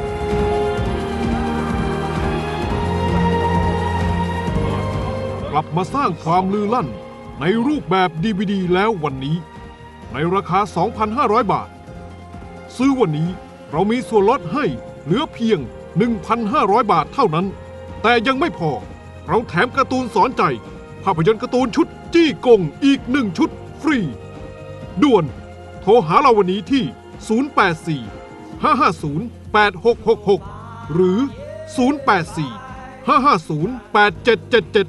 อกลับมาสร้างความลือลั่นในรูปแบบ DVD แล้ววันนี้ในราคา 2,500 บาทซื้อวันนี้เรามีส่วนลดให้เหลือเพียง 1,500 บาทเท่านั้นแต่ยังไม่พอเราแถมการ์ตูนสอนใจภาพยนตร์การ์ตูนชุดจี้กงอีก1ชุดฟรีด่วนโทรหาเราวันนี้ที่ 084-550-8666 หรือ 084-550-8777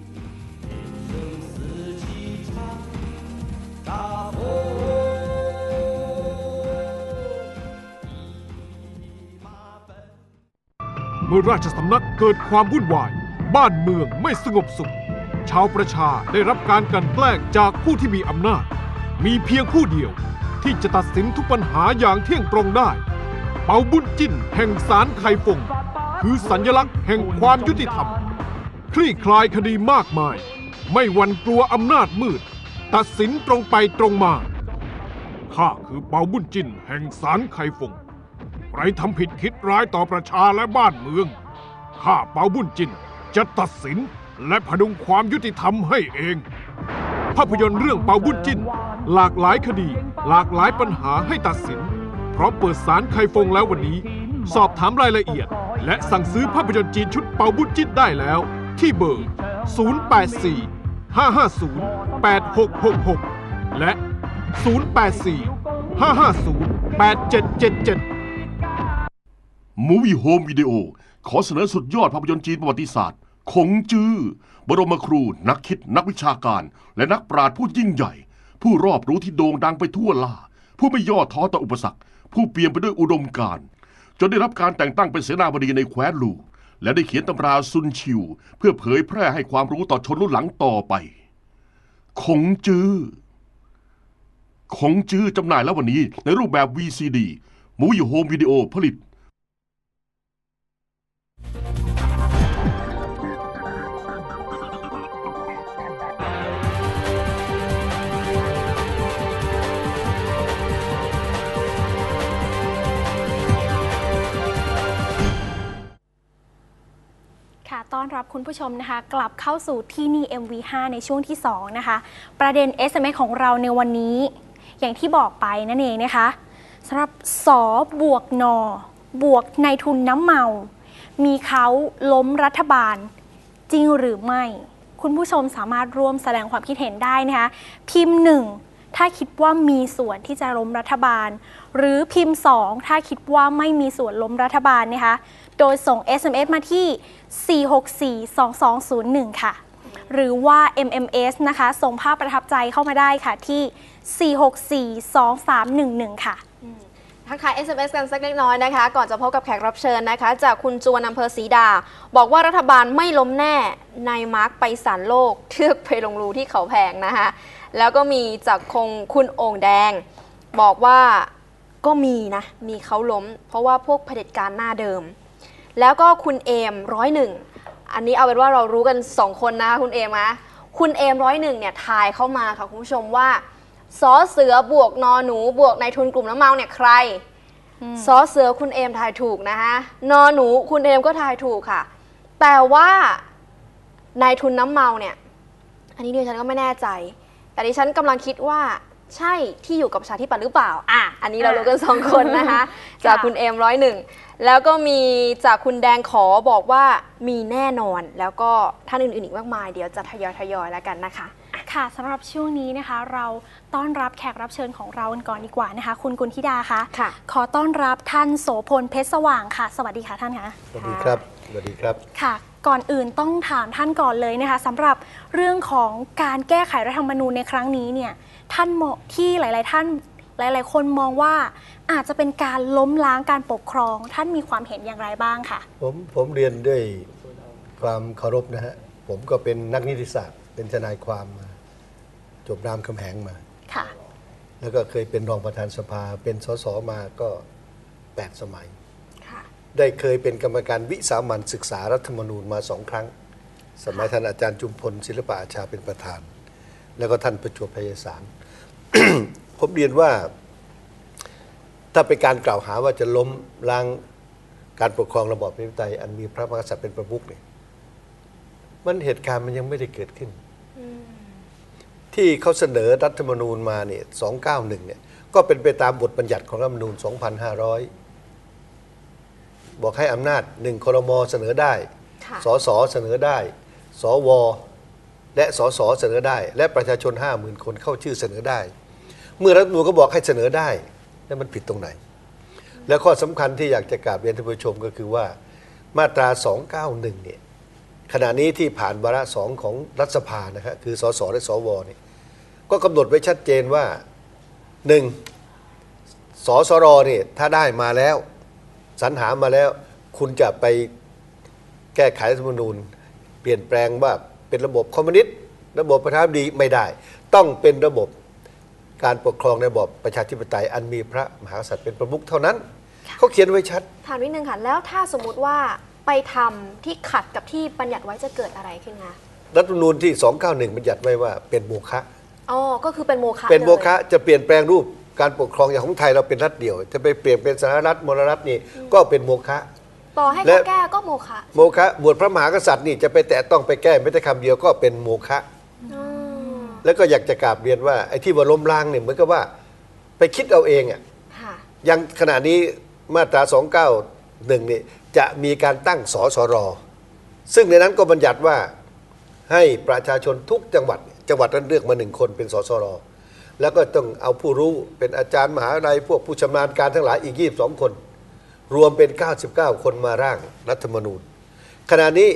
เมื่อราชสำนักเกิดความวุ่นวายบ้านเมืองไม่สงบสุขชาวประชาได้รับการกลั่นแกล้งจากผู้ที่มีอำนาจมีเพียงผู้เดียวที่จะตัดสินทุกปัญหาอย่างเที่ยงตรงได้เปาบุญจิ้นแห่งศาลไข่ฟงคือสัญลักษณ์แห่งความยุติธรรมคลี่คลายคดีมากมายไม่หวั่นกลัวอำนาจมืดตัดสินตรงไปตรงมาข้าคือเปาบุญจิ้นแห่งศาลไข่ฟงใครทำผิดคิดร้ายต่อประชาและบ้านเมืองข้าเปาบุญจิ้นจะตัดสินและพดุงความยุติธรรมให้เองภาพยนตร์เรื่องเปาบุญจิ้นหลากหลายคดีหลากหลายปัญหาให้ตัดสินพร้อมเปิดศาลไข่ฟงแล้ววันนี้สอบถามรายละเอียดและสั่งซื้อภาพยนตร์จีนชุดเปาบุญจิ้นได้แล้วที่เบอร์ 084-550-8666 และ 084-550-8777 Movie Home Video ขอเสนอสุดยอดภาพยนตร์จีนประวัติศาสตร์คงจื้อบรมครูนักคิดนักวิชาการและนักปราชญ์ผู้ยิ่งใหญ่ผู้รอบรู้ที่โด่งดังไปทั่วล่าผู้ไม่ย่อท้อต่ออุปสรรคผู้เปี่ยมไปด้วยอุดมการณ์จนได้รับการแต่งตั้งเป็นเสนาบดีในแคว้นลู่และได้เขียนตำราซุนชิวเพื่อเผยแพร่ให้ความรู้ต่อชนรุ่นหลังต่อไปคงจื้อจำหน่ายแล้ววันนี้ในรูปแบบ VCD Movie Home Video ผลิตต้อนรับคุณผู้ชมนะคะกลับเข้าสู่ที่นี่ MV5 ในช่วงที่2นะคะประเด็น SMS ของเราในวันนี้อย่างที่บอกไปนั่นเองนะคะสำหรับสบวกนบวกนายทุนน้ำเมามีเขาล้มรัฐบาลจริงหรือไม่คุณผู้ชมสามารถร่วมแสดงความคิดเห็นได้นะคะพิมพ์1ถ้าคิดว่ามีส่วนที่จะล้มรัฐบาลหรือพิมพ์2ถ้าคิดว่าไม่มีส่วนล้มรัฐบาลนะคะโดยส่ง SMS มาที่ 4642201 ค่ะหรือว่า MMS นะคะส่งภาพประทับใจเข้ามาได้ค่ะที่ 4642311 ค่ะทักทาย SMS กันสักเล็กน้อยนะคะก่อนจะพบกับแขกรับเชิญนะคะจากคุณจวนอำเภอศรีดาบอกว่ารัฐบาลไม่ล้มแน่นายมาร์คไปศาลโลกเทือกไปลงรูที่เขาแพงนะคะแล้วก็มีจากคุณโอ่งแดงบอกว่าก็มีนะมีเขาล้มเพราะว่าพวกเผด็จการหน้าเดิมแล้วก็คุณเอม101อันนี้เอาเป็นว่าเรารู้กัน2คนนะคะคุณเอมนะคุณเอม101เนี่ยทายเข้ามาค่ะคุณผู้ชมว่าสอเสือบวกนอหนูบวกนายทุนกลุ่มน้ำเมาเนี่ยใครสอเสือคุณเอมทายถูกนะคะนอหนูคุณเอมก็ทายถูกค่ะแต่ว่านายทุนน้ำเมาเนี่ยอันนี้ดิฉันก็ไม่แน่ใจแต่ดิฉันกำลังคิดว่าใช่ที่อยู่กับประชาธิปัตย์หรือเปล่าอันนี้เรารู้กัน2คนนะคะจากคุณเอม101แล้วก็มีจากคุณแดงขอบอกว่ามีแน่นอนแล้วก็ท่านอื่นๆอีกมากมายเดี๋ยวจะทยอยแล้วกันนะคะค่ะสำหรับช่วงนี้นะคะเราต้อนรับแขกรับเชิญของเรากันก่อนดีกว่านะคะคุณกุลธิดาคะขอต้อนรับท่านโสพลเพชรสว่างค่ะสวัสดีค่ะท่านคะสวัสดีครับสวัสดีครับค่ะก่อนอื่นต้องถามท่านก่อนเลยนะคะสำหรับเรื่องของการแก้ไขรัฐธรรมนูญในครั้งนี้เนี่ยท่านที่หลายๆท่านหลายๆคนมองว่าอาจจะเป็นการล้มล้างการปกครองท่านมีความเห็นอย่างไรบ้างคะผมเรียนด้วยความเคารพนะฮะผมก็เป็นนักนิติศาสตร์เป็นทนายความมาจบรามคำแหงมาค่ะแล้วก็เคยเป็นรองประธานสภาเป็นสสมาก็8 สมัยได้เคยเป็นกรรมการวิสามัญศึกษารัฐธรรมนูญมา2 ครั้งสมัยท่านอาจารย์จุมพลศิลปะอาชาเป็นประธานแล้วก็ท่านประจวบไพศาล ผมเรียนว่าถ้าเป็นการกล่าวหาว่าจะล้มล้างการปกครองระบอบประชาธิปไตยอันมีพระมหากษัตริย์เป็นประมุขเนี่ยมันเหตุการณ์มันยังไม่ได้เกิดขึ้นที่เขาเสนอรัฐธรรมนูญมาเนี่ย291เนี่ยก็เป็นไปตามบทบัญญัติของรัฐธรรมนูญ 2500 บอกให้อำนาจ1ครม.เสนอได้สสเสนอได้สวและสสเสนอได้และประชาชน 50,000 คนเข้าชื่อเสนอได้เมื่อรัฐธรรมนูญก็บอกให้เสนอได้แล้วมันผิดตรงไหนแล้วข้อสำคัญที่อยากจะกราบเรียนท่านผู้ชมก็คือว่ามาตรา291เนี่ยขณะนี้ที่ผ่านวาระ2ของรัฐสภานะครับคือสสและสวเนี่ยก็กำหนดไว้ชัดเจนว่า1สสรเนี่ยถ้าได้มาแล้วสรรหามาแล้วคุณจะไปแก้ไขรัฐธรรมนูญเปลี่ยนแปลงว่าเป็นระบบคอมมิวนิสต์ระบบประชาธิปไตยไม่ได้ต้องเป็นระบบการปกครองในระบบประชาธิปไตยอันมีพระมหากษัตริย์เป็นประมุขเท่านั้นเขาเขียนไว้ชัดถามนิดนึงค่ะแล้วถ้าสมมุติว่าไปทำที่ขัดกับที่บัญญัติไว้จะเกิดอะไรขึ้นคะรัฐธรรมนูญที่291บัญญัติไว้ว่าเป็นโมฆะอ๋อก็คือเป็นโมฆะเป็นโมฆะจะเปลี่ยนแปลงรูปการปกครองอย่างของไทยเราเป็นรัฐเดี่ยวจะไปเปลี่ยนเป็นสหรัฐมรรัฐนี่ก็เป็นโมฆะต่อให้เขาแก้ก็โมฆะโมฆะบวชพระมหากษัตริย์นี่จะไปแตะต้องไปแก้ไม่ได้คำเดียวก็เป็นโมฆะแล้วก็อยากจะกราบเรียนว่าไอ้ที่ว่าล้มล้างเนี่ยเหมือนกับว่าไปคิดเอาเองอ่ะยังขณะนี้มาตรา291นี่จะมีการตั้งสสรซึ่งในนั้นก็บัญญัติว่าให้ประชาชนทุกจังหวัดนั้นเลือกมา1 คนเป็นสสรแล้วก็ต้องเอาผู้รู้เป็นอาจารย์มหาวิทยาลัยพวกผู้ชำนาญการทั้งหลายอีก22 คนรวมเป็น99 คนมาร่างรัฐธรรมนูญขณะนี้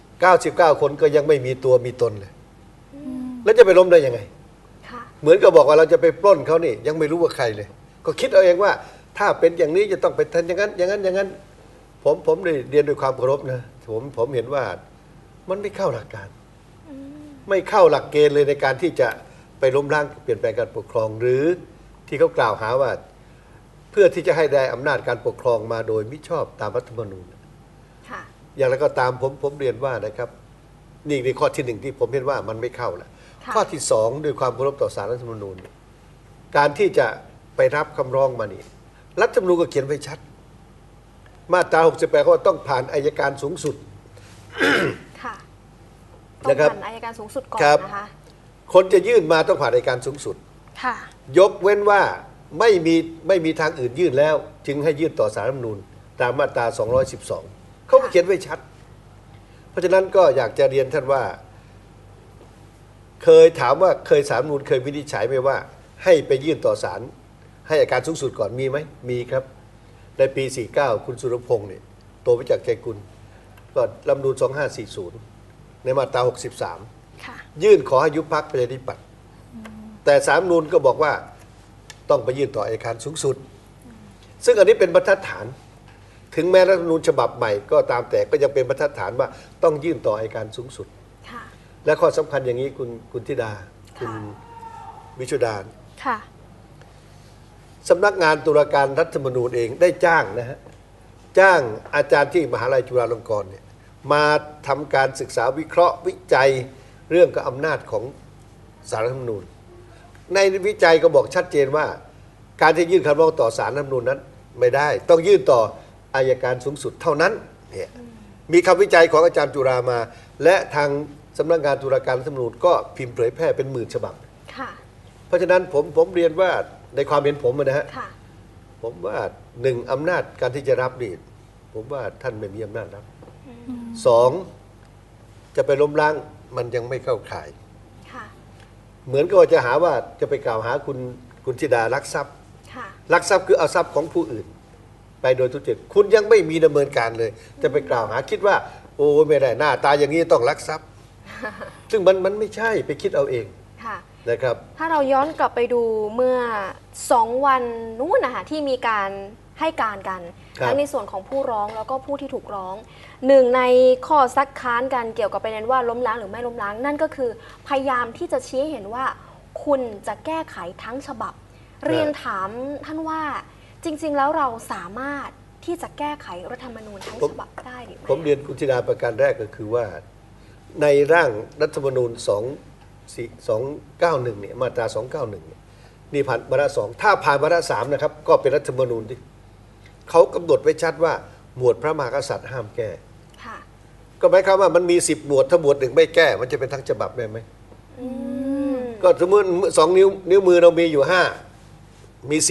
99 คนก็ยังไม่มีตัวมีตนเลยแล้วจะไปล้มได้ยังไงเหมือนกับบอกว่าเราจะไปปล้นเขานี่ยังไม่รู้ว่าใครเลยก็คิดเอาเองว่าถ้าเป็นอย่างนี้จะต้องไปทำอย่างนั้นผมได้เรียนด้วยความเคารพนะผมเห็นว่ามันไม่เข้าหลักการไม่เข้าหลักเกณฑ์เลยในการที่จะไปล้มล้างเปลี่ยนแปลงการปกครองหรือที่เขากล่าวหาว่าเพื่อที่จะให้ได้อำนาจการปกครองมาโดยมิชอบตามรัฐธรรมนูญอย่างไรก็ตามผมเรียนว่านะครับนี่ในข้อที่1ที่ผมเห็นว่ามันไม่เข้าแล้วข้อที่2ด้วยความเคารพต่อศาลรัฐธรรมนูญการที่จะไปรับคำร้องมานี่รัฐธรรมนูญก็เขียนไว้ชัดมาตรา68ก็ต้องผ่านอัยการสูงสุดค่ะต้องผ่านอัยการสูงสุดก่อนนะคะคนจะยื่นมาต้องผ่านอัยการสูงสุดยกเว้นว่าไม่มีทางอื่นยื่นแล้วจึงให้ยื่นต่อศาลรัฐธรรมนูญตามมาตรา212เขาก็เขียนไว้ชัดเพราะฉะนั้นก็อยากจะเรียนท่านว่าเคยถามว่าเคยศาลรัฐธรรมนูญเคยวินิจฉัยไหมว่าให้ไปยื่นต่อศาลให้อัยการสูงสุดก่อนมีไหมมีครับในปี49คุณสุรพงษ์เนี่ยโตวิจักรใจกุลก็รัฐธรรมนูญ2540ในมาตรา63ยื่นขอให้ยุบพรรคประชาธิปัตย์แต่ศาลรัฐธรรมนูญก็บอกว่าต้องไปยื่นต่ออัยการสูงสุดซึ่งอันนี้เป็นบรรทัดฐานถึงแม้รัฐธรรมนูญฉบับใหม่ก็ตามแต่ก็ยังเป็นบรรทัดฐานว่าต้องยื่นต่ออัยการสูงสุดและข้อสำคัญอย่างนี้คุณธิดาคุณวิชุดาสำนักงานตุลาการรัฐธรรมนูญเองได้จ้างนะฮะจ้างอาจารย์ที่มหาวิทยาลัยจุฬาลงกรณ์เนี่ยมาทำการศึกษาวิเคราะห์วิจัยเรื่องกับอำนาจของศาลรัฐธรรมนูญในวิจัยก็บอกชัดเจนว่าการที่ยื่นคำร้องต่อศาลรัฐธรรมนูญนั้นไม่ได้ต้องยื่นต่ออัยการสูงสุดเท่านั้นเนี่ยมีคำวิจัยของอาจารย์จุฬามาและทางสำนักงานตุลาการรัฐธรรมนูญก็พิมพ์เผยแพร่เป็น10,000 ฉบับเพราะฉะนั้นผมเรียนว่าในความเห็นผมนะฮะผมว่า1อำนาจการที่จะรับนี่ผมว่าท่านไม่มีอำนาจรับ2จะไปล้มล้างมันยังไม่เข้าข่ายเหมือนกับจะหาว่าจะไปกล่าวหาคุณธิดาลักทรัพย์ลักทรัพย์คือเอาทรัพย์ของผู้อื่นไปโดยทุจริตคุณยังไม่มีดำเนินการเลยจะไปกล่าวหาคิดว่าโอ้ไม่ได้หน้าตาอย่างนี้ต้องลักทรัพย์ ซึ่งมันไม่ใช่ไปคิดเอาเองค่ะนะครับถ้าเราย้อนกลับไปดูเมื่อ 2 วันนู้นนะคะที่มีการให้การกันครับทั้งในส่วนของผู้ร้องแล้วก็ผู้ที่ถูกร้องหนึ่งในข้อซักค้านกันเกี่ยวกับประเด็นว่าล้มล้างหรือไม่ล้มล้าง นั่นก็คือพยายามที่จะชี้ให้เห็นว่า คุณจะแก้ไขทั้งฉบับ เรียนถามท่านว่าจริง ๆ แล้วเราสามารถที่จะแก้ไขรัฐธรรมนูญทั้งฉบับได้หรือไม่ผมเรียนคุณธิดาประการแรกก็คือว่า ในร่างรัฐธรรมนูญ291เนี่ยมาตรา 291เนี่ยนี่ผ่านวาระ2ถ้าผ่านวาระ3นะครับก็เป็นรัฐธรรมนูญที่เขากำหนดไว้ชัดว่าหมวดพระมหากษัตริย์ห้ามแก้ค่ะก็หมายความว่ามันมี10หมวดถ้าหมวดหนึ่งไม่แก้มันจะเป็นทั้งฉบับได้ไหมก็สมมติ2นิ้วมือเรามีอยู่5มี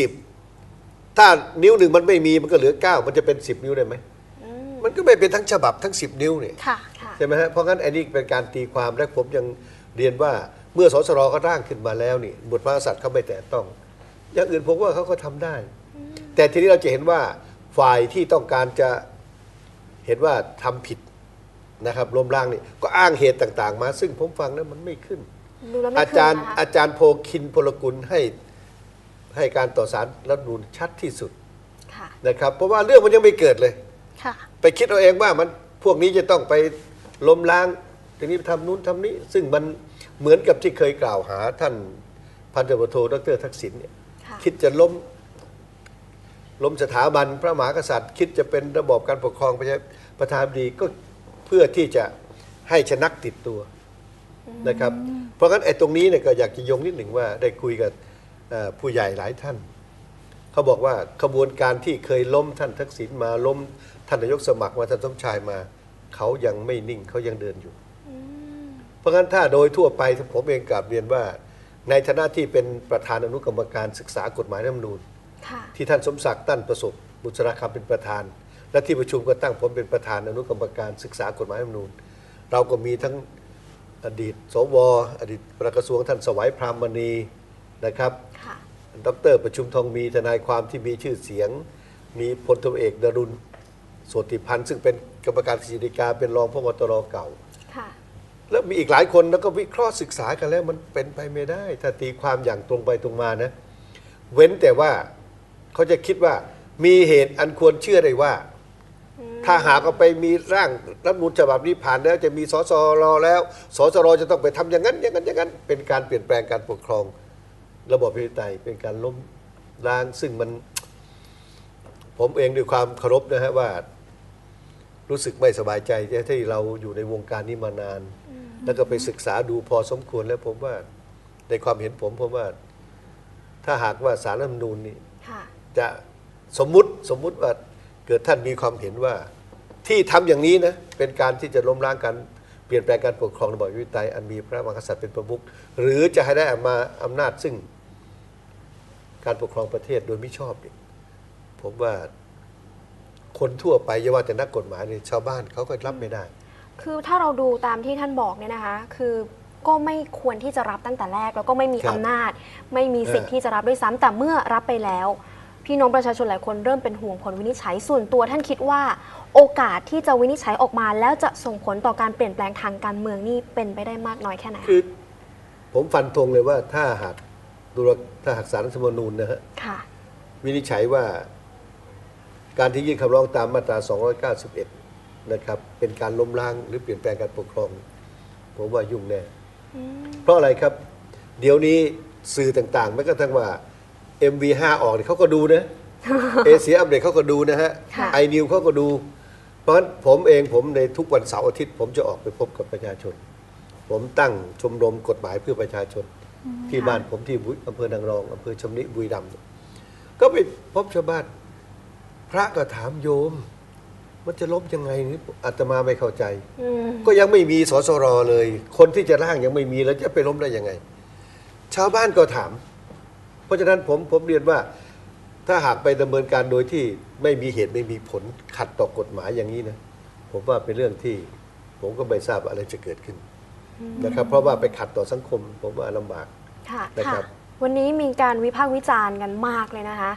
10ถ้านิ้วหนึ่งมันไม่มีมันก็เหลือ9มันจะเป็น10นิ้วได้ไหมมันก็ไม่เป็นทั้งฉบับทั้ง10นิ้วเนี่ยค่ะใช่ไหมฮะเพราะงั้นอันนี้เป็นการตีความและผมยังเรียนว่าเมื่อสสรก็ร่างขึ้นมาแล้วนี่บทพระกษัตริย์เขาไม่แตะต้องอย่างอื่นผมว่าเขาก็ทำได้ แต่ทีนี้เราจะเห็นว่าฝ่ายที่ต้องการจะเห็นว่าทำผิดนะครับล้มล้างนี่ก็อ้างเหตุต่างๆมาซึ่งผมฟังแล้วมันไม่ขึ้นดูแล้วไม่อาขึ้นจารย์นะคะอาจารย์โพคินพลกุลให้การต่อศาลรัฐธรรมนูญชัดที่สุดค่ะนะครับเพราะว่าเรื่องมันยังไม่เกิดเลยค่ะไปคิดเอาเองว่ามันพวกนี้จะต้องไปล้มล้างทีนี้ทำนู้นทำนี้ ซึ่งมันเหมือนกับที่เคยกล่าวหาท่านพันตำรวจโทดร.ทักษิณเนี่ยค่ะคิดจะล้มสถาบันพระมหากษัตริย์ คิดจะเป็นระบอบการปกครองประธานาธิบดีก็เพื่อที่จะให้ชนักติดตัวนะครับ เพราะงั้นไอ้ตรงนี้เนี่ยก็อยากจะยงนิดหนึ่งว่าได้คุยกับผู้ใหญ่หลายท่าน เขาบอกว่าขบวนการที่เคยล้มท่านทักษิณมาล้มท่านนายกสมัครมาท่านสมชายมาเขายังไม่นิ่งเขายังเดินอยู่ เพราะงั้นถ้าโดยทั่วไปผมเองกลับเรียนว่าในฐานะที่เป็นประธานอนุกรรมการศึกษากฎหมายรัฐธรรมนูญค่ะที่ท่านสมศักดิ์ตั้นประสบบุษราคำเป็นประธาน และที่ประชุมก็ตั้งผมเป็นประธานอนุกรรมการศึกษากฎหมายรัฐธรรมนูญเราก็มีทั้งอดีตสวอดีตปลัดกระทรวงท่านสวัยพรามณีนะครับค่ะดร.ประชุมทองมีทนายความที่มีชื่อเสียง มีพลตำรวจเอกดรุณโสติพันธ์ซึ่งเป็นกรรมการกฤษฎีกาเป็นรองพบตรเก่าค่ะแล้วมีอีกหลายคนแล้วก็วิเคราะห์ศึกษากันแล้วมันเป็นไปไม่ได้ ถ้าตีความอย่างตรงไปตรงมานะ เว้นแต่ว่าเขาจะคิดว่ามีเหตุอันควรเชื่อได้ว่า ถ้าหากเอาไปมีร่างรัฐธรรมนูญฉบับนี้ผ่านแล้วจะมีสสรแล้วสสรจะต้องไปทำอย่างนั้นอย่างนั้นอย่างนั้นเป็นการเปลี่ยนแปลงการปกครองระบอบประชาธิปไตยเป็นการล้มล้างซึ่งมันผมเองด้วยความเคารพนะฮะว่ารู้สึกไม่สบายใจที่เราอยู่ในวงการนี้มานาน แล้วก็ไปศึกษาดูพอสมควรแล้วผมว่าในความเห็นผมว่าถ้าหากว่าศาลรัฐธรรมนูญนี่ค่ะจะสมมุติว่าเกิดท่านมีความเห็นว่าที่ทำอย่างนี้นะเป็นการที่จะล้มล้างการเปลี่ยนแปลงการปกครองระบอบประชาธิปไตยอันมีพระมหากษัตริย์เป็นประมุขหรือจะให้ได้มาอำนาจซึ่งการปกครองประเทศโดยไม่ชอบเนี่ยผมว่าคนทั่วไปอย่าว่าแต่นักกฎหมายเลยชาวบ้านเขาก็รับไม่ได้คือถ้าเราดูตามที่ท่านบอกเนี่ยนะคะ คือก็ไม่ควรที่จะรับตั้งแต่แรกแล้วก็ไม่มีครับอำนาจ ไม่มีสิทธิ์ที่จะรับด้วยซ้ำแต่เมื่อรับไปแล้ว พี่น้องประชาชนหลายคนเริ่มเป็นห่วงผลวินิจฉัยส่วนตัวท่านคิดว่า โอกาสที่จะวินิจฉัยออกมา แล้วจะส่งผลต่อการเปลี่ยนแปลงทางการเมืองนี่เป็นไปได้มากน้อยแค่ไหนคือผมฟันธงเลยว่าถ้าหากศาลรัฐธรรมนูญนะฮะค่ะวินิจฉัยว่าการที่ยื่นคำร้องตามมาตรา 291 นะครับเป็นการล้มล้างหรือเปลี่ยนแปลงการปกครอง ผมว่ายุ่งแน่เพราะอะไรครับ เดี๋ยวนี้สื่อต่างๆแม้กระทั่งว่า MV5 ออกเนี่ยเขาก็ดูนะ เอเชียอัปเดตเขาก็ดูนะฮะค่ะไอนิวเขาก็ดู เพราะฉะนั้นผมในทุกวันเสาร์อาทิตย์ผมจะออกไปพบกับประชาชน ผมตั้งชมรมกฎหมายเพื่อประชาชน ที่บ้านผมที่อำเภอนางรองอำเภอชำนิบุรีรัมย์ก็ไปพบชาวบ้านพระก็ถามโยม มันจะล้มยังไงนี่อาตมาไม่เข้าใจ ก็ยังไม่มีสสรเลย คนที่จะร่างยังไม่มีแล้วจะไปล้มได้ยังไง ชาวบ้านก็ถาม เพราะฉะนั้นผมเรียนว่าถ้าหากไปดำเนินการโดยที่ไม่มีเหตุไม่มีผลขัดต่อกฎหมายอย่างนี้นะผมว่าเป็นเรื่องที่ผมก็ไม่ทราบอะไรจะเกิดขึ้นนะครับ เพราะว่าไปขัดต่อสังคมผมว่าลำบากค่ะนะครับวันนี้มีการวิพากษ์วิจารณ์กันมากเลยนะคะ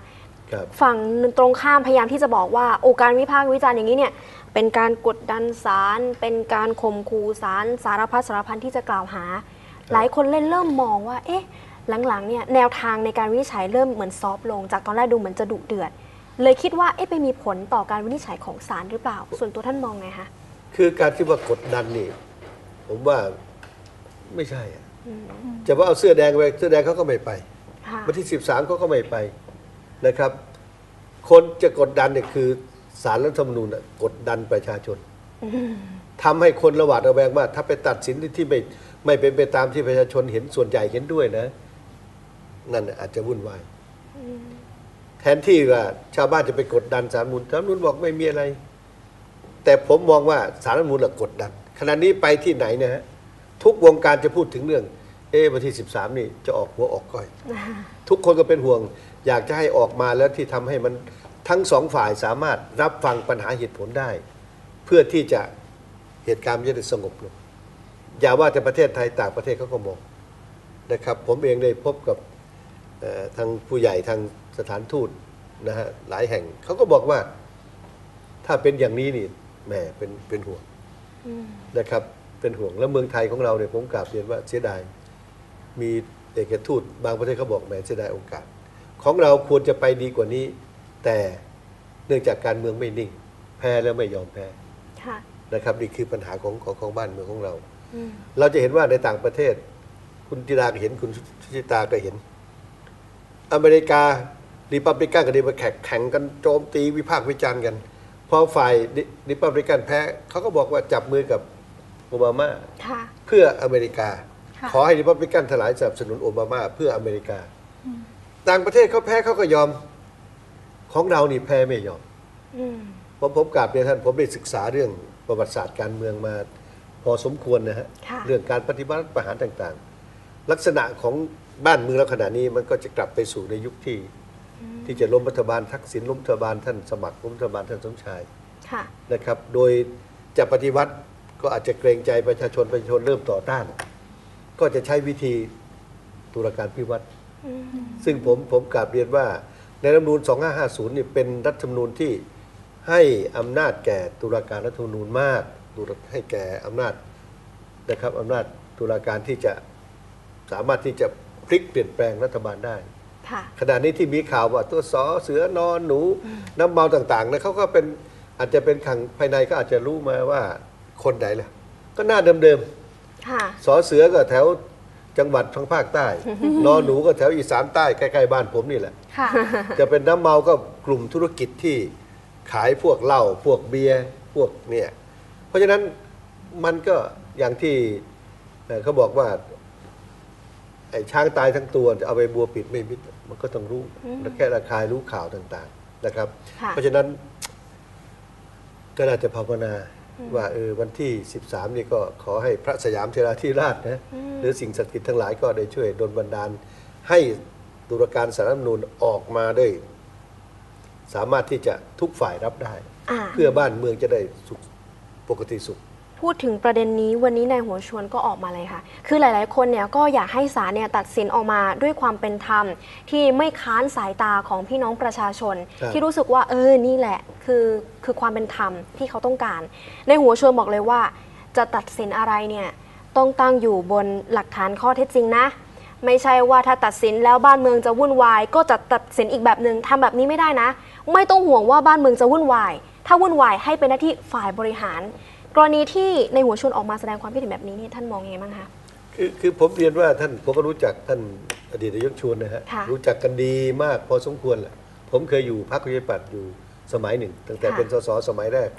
ฝั่งตรงข้ามพยายามที่จะบอกว่าการวิพากษ์วิจารณ์อย่างนี้เนี่ยเป็นการกดดันศาลเป็นการข่มขู่ศาลสารพัดสารพันที่จะกล่าวหาหลายคนเริ่มมองว่าหลังๆเนี่ยแนวทางในการวินิจฉัยเริ่มเหมือนซอฟต์ลงจากตอนแรกดูเหมือนจะดุเดือดเลยคิดว่าไปมีผลต่อการวินิจฉัยของศาลหรือเปล่าส่วนตัวท่านมองไงคะคือการที่ว่ากดดันนี่ผมว่าไม่ใช่จะว่าเอาเสื้อแดงไปเสื้อแดงเขาก็ไม่ไปวันที่13เขาก็ไม่ไปนะครับคนจะกดดันเนี่ยคือศาลรัฐธรรมนูญกดดันประชาชนทำให้คนระหวาดระแวงว่าถ้าไปตัดสินที่ไม่เป็นไปตามที่ประชาชนเห็นส่วนใหญ่เห็นด้วยนะนั่นอาจจะวุ่นวายแทนที่ว่าชาวบ้านจะไปกดดันศาลรัฐธรรมนูญศาลรัฐธรรมนูญบอกไม่มีอะไรแต่ผมมองว่าศาลรัฐธรรมนูญกดดันขณะนี้ไปที่ไหนนะฮะทุกวงการจะพูดถึงเรื่องวันที่13นี่จะออกหัวออกก้อยทุกคนก็เป็นห่วงอยากจะให้ออกมาแล้วที่ทำให้มันทั้งสองฝ่ายสามารถรับฟังปัญหาเหตุผลได้เพื่อที่จะเหตุการณ์จะได้สงบลงอย่าว่าแต่ประเทศไทยต่างประเทศเขาก็มองนะครับผมเองได้พบกับทางผู้ใหญ่ทางสถานทูตนะฮะหลายแห่งเขาก็บอกว่าถ้าเป็นอย่างนี้นี่แหมเป็นห่วงนะครับเป็นห่วงแล้วเมืองไทยของเราเนี่ยผมกราบเรียนว่าเสียดายมีเอกทูตบางประเทศเขาบอกแหมเสียดายโอกาสของเราควรจะไปดีกว่านี้แต่เนื่องจากการเมืองไม่นิ่งแพ้แล้วไม่ยอมแพ้นะครับนี่คือปัญหาของบ้านเมืองของเราเราจะเห็นว่าในต่างประเทศคุณธิดาก็เห็นคุณชุติตาก็เห็นอเมริการิพับลิกันกับเดโมแครตแข่งกันโจมตีวิพากษ์วิจารณ์กันพอฝ่ายริพับลิกันแพ้เขาก็บอกว่าจับมือกับโอบามาเพื่ออเมริกาขอให้ริพับลิกันถลายสนับสนุนโอบามาเพื่ออเมริกาต่างประเทศเขาแพ้เขาก็ยอมของเรานี่แพ้ไม่ยอมผมกราบเรียนท่านผมได้ศึกษาเรื่องประวัติศาสตร์การเมืองมาพอสมควรนะฮะเรื่องการปฏิบัติประหารต่างๆลักษณะของบ้านเมืองเราขณะนี้มันก็จะกลับไปสู่ในยุคที่จะล้มรัฐบาลทักษิณล้มรัฐบาลท่านสมัครล้มรัฐบาลท่านสมชายนะครับโดยจะปฏิวัติก็อาจจะเกรงใจประชาชนเริ่มต่อต้านก็จะใช้วิธีตุลาการพิวัตรซึ่งผมกราบเรียนว่าในรัฐธรรมนูญ2550นี่เป็นรัฐธรรมนูญที่ให้อำนาจแก่ตุลาการรัฐธรรมนูญมากให้แก่อำนาจนะครับอำนาจตุลาการที่จะสามารถที่จะพลิกเปลี่ยนแปลงรัฐบาลได้ขณะนี้ที่มีข่าวว่าตัวสอเสือนอนหนูน้ำเมาต่างๆนะเขาก็เป็นอาจจะเป็นขังภายในก็อาจจะรู้มาว่าคนไหนแหละก็หน้าเดิมๆสอเสือก็แถวจังหวัดทางภาคใต้นอนหนูก็แถวอีสานใต้ใกล้ๆบ้านผมนี่แหละจะเป็นน้ำเมาก็กลุ่มธุรกิจที่ขายพวกเหล้าพวกเบียร์พวกเนี่ยเพราะฉะนั้นมันก็อย่างที่เขาบอกว่าไอ้ช้างตายทั้งตัวจะเอาไปบัวปิดไม่มิดมันก็ต้องรู้แค่ระคายรู้ข่าวต่างๆนะครับเพราะฉะนั้นก็น่าจะภาวนาว่าวันที่13นี่ก็ขอให้พระสยามเทราธิราชนะหรือสิ่งศักดิ์สิทธิ์ทั้งหลายก็ได้ช่วยดลบันดาลให้ตุลาการศาลรัฐธรรมนูญออกมาได้สามารถที่จะทุกฝ่ายรับได้เพื่อบ้านเมืองจะได้สุขปกติสุขพูดถึงประเด็นนี้วันนี้นายหัวชวนก็ออกมาเลยค่ะคือหลายๆคนเนี่ยก็อยากให้ศาลเนี่ยตัดสินออกมาด้วยความเป็นธรรมที่ไม่ค้านสายตาของพี่น้องประชาชนที่รู้สึกว่านี่แหละคือความเป็นธรรมที่เขาต้องการนายหัวชวนบอกเลยว่าจะตัดสินอะไรเนี่ยต้องตั้งอยู่บนหลักฐานข้อเท็จจริงนะไม่ใช่ว่าถ้าตัดสินแล้วบ้านเมืองจะวุ่นวายก็จะตัดสินอีกแบบนึงทำแบบนี้ไม่ได้นะไม่ต้องห่วงว่าบ้านเมืองจะวุ่นวายถ้าวุ่นวายให้เป็นหน้าที่ฝ่ายบริหารกรณีที่ในหัวชวนออกมาแสดงความคิดเห็นแบบนี้นี่ท่านมองยังไงบ้างคะคือผมเรียนว่าท่านผมก็รู้จักท่านอดีตนายกชวนนะฮะรู้จักกันดีมากพอสมควรแหละผมเคยอยู่พรรคประชาธิปัตย์อยู่สมัยหนึ่งตั้งแต่เป็นสสสมัยแรก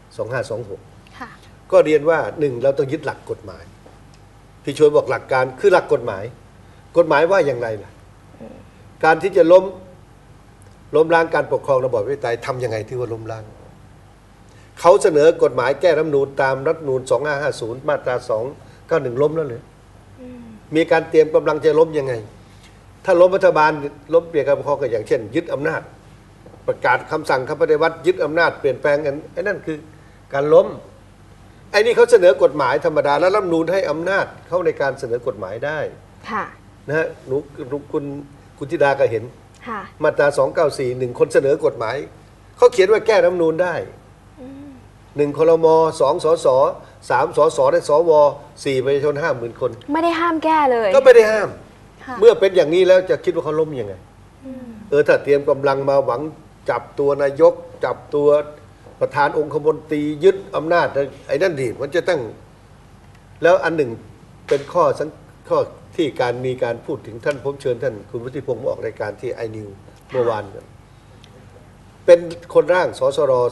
2526ก็เรียนว่า1เราต้องยึดหลักกฎหมายพี่ชวนบอกหลักการคือหลักกฎหมายว่าอย่างไรล่ะการที่จะล้มล้างการปกครองระบอบประชาธิปไตยทำยังไงที่ว่าล้มล้างเขาเสนอกฎหมายแก้รัฐธรรมนูญตามรัฐธรรมนูญ2550มาตรา291ล้มแล้วเลยมีการเตรียมกำลังจะล้มยังไงถ้าล้มรัฐบาลล้มเปลี่ยนการปกครองก็อย่างเช่นยึดอำนาจประกาศคำสั่งคำปฏิวัติยึดอำนาจเปลี่ยนแปลงกันไอ้นั่นคือการล้มไอ้นี่เขาเสนอกฎหมายธรรมดาแล้วรัฐธรรมนูญให้อำนาจเขาในการเสนอกฎหมายได้นะฮะหนูคุณธิดาก็เห็นค่ะมาตรา294 1คนเสนอกฎหมายเขาเขียนว่าแก้รัฐธรรมนูญได้1ครม2สส3สสและสว4ประชาชน 50,000 คนไม่ได้ห้ามแก้เลยก็ไม่ได้ห้ามค่ะเมื่อเป็นอย่างนี้แล้วจะคิดว่าเขาล้มยังไงถ้าเตรียมกำลังมาหวังจับตัวนายก จับตัวประธานองคมนตรียึดอำนาจไอ้นั่นดิมันจะตั้งแล้วอันหนึ่งเป็นข้อที่มีการพูดถึงท่านผมเชิญท่านคุณวุฒิพงศ์มาออกรายการที่ไอนิวเมื่อวานเป็นคนร่างสสร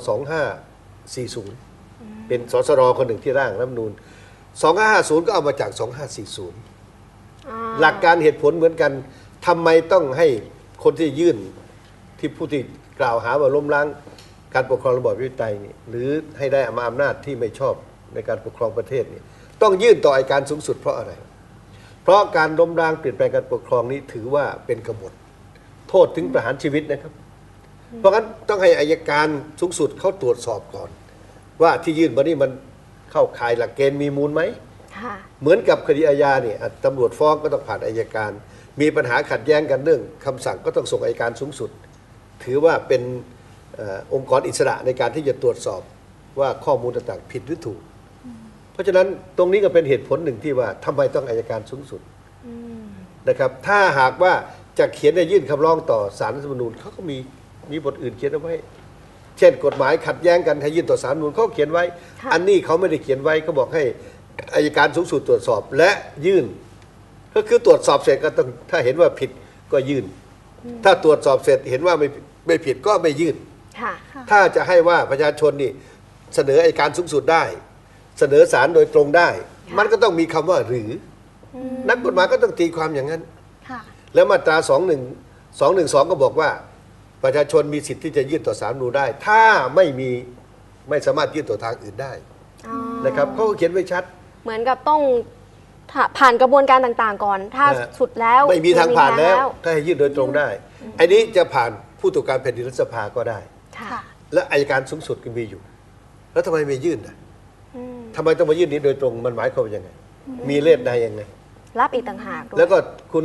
2540เป็นสสรคนหนึ่งที่ร่างรัฐธรรมนูญ2550ก็เอามาจาก2540หลักการเหตุผลเหมือนกันทำไมต้องให้คนที่ยื่นที่ผู้ที่กล่าวหาว่าล้มล้างการปกครองระบอบประชาธิปไตยนี่หรือให้ได้อำนาจที่ไม่ชอบในการปกครองประเทศนี่ต้องยื่นต่ออัยการสูงสุดเพราะอะไรเพราะการล้มล้างเปลี่ยนแปลงการปกครองนี้ถือว่าเป็นกบฏโทษถึงประหารชีวิตนะครับเพราะงั้นต้องให้อัยการสูงสุดเขาตรวจสอบก่อนว่าที่ยื่นมานี่มันเข้าข่ายหลักเกณฑ์มีมูลไหมเหมือนกับคดีอาญาเนี่ยตำรวจฟ้องก็ต้องผ่านอัยการมีปัญหาขัดแย้งกันเรื่องคำสั่งก็ต้องส่งอัยการสูงสุดถือว่าเป็นองค์กรอิสระในการที่จะตรวจสอบว่าข้อมูลต่างๆผิดหรือถูกเพราะฉะนั้นตรงนี้ก็เป็นเหตุผลหนึ่งที่ว่าทำไมต้องอัยการสูงสุดนะครับถ้าหากว่าจะเขียนในยื่นคำร้องต่อศาลรัฐธรรมนูญเขาก็มีบทอื่นเขียนเอาไว้เช่นกฎหมายขัดแย้งกันให้ยื่นต่อศาลรัฐธรรมนูญเขาเขียนไว้อันนี้เขาไม่ได้เขียนไว้เขาบอกให้อัยการสูงสุดตรวจสอบและยื่นก็คือตรวจสอบเสร็จก็ต้องถ้าเห็นว่าผิดก็ยื่นถ้าตรวจสอบเสร็จเห็นว่าไม่ผิดก็ไม่ยื่นถ้าจะให้ว่าประชาชนนี่เสนออัยการสูงสุดได้เสนอศาลโดยตรงได้มันก็ต้องมีคำว่าหรือนักกฎหมายก็ต้องตีความอย่างนั้นแล้วมาตรา212ก็บอกว่าประชาชนมีสิทธิ์ที่จะยื่นต่อศาลรัฐธรรมนูญได้ถ้าไม่สามารถยื่นต่อทางอื่นได้นะครับเขาก็เขียนไว้ชัดเหมือนกับต้องผ่านกระบวนการต่างๆก่อนถ้าสุดแล้วไม่มีทางผ่านแล้วถ้าให้ยื่นโดยตรงได้อันนี้จะผ่านผู้ตรวจการแผ่นดินรัฐสภาก็ได้และอัยการสูงสุดก็มีอยู่แล้วทำไมไม่ยื่นนะทำไมต้องมายื่นนี้โดยตรงมันหมายความว่ายังไงมีเลขใดยังไงรับอีกต่างหากแล้วก็คุณ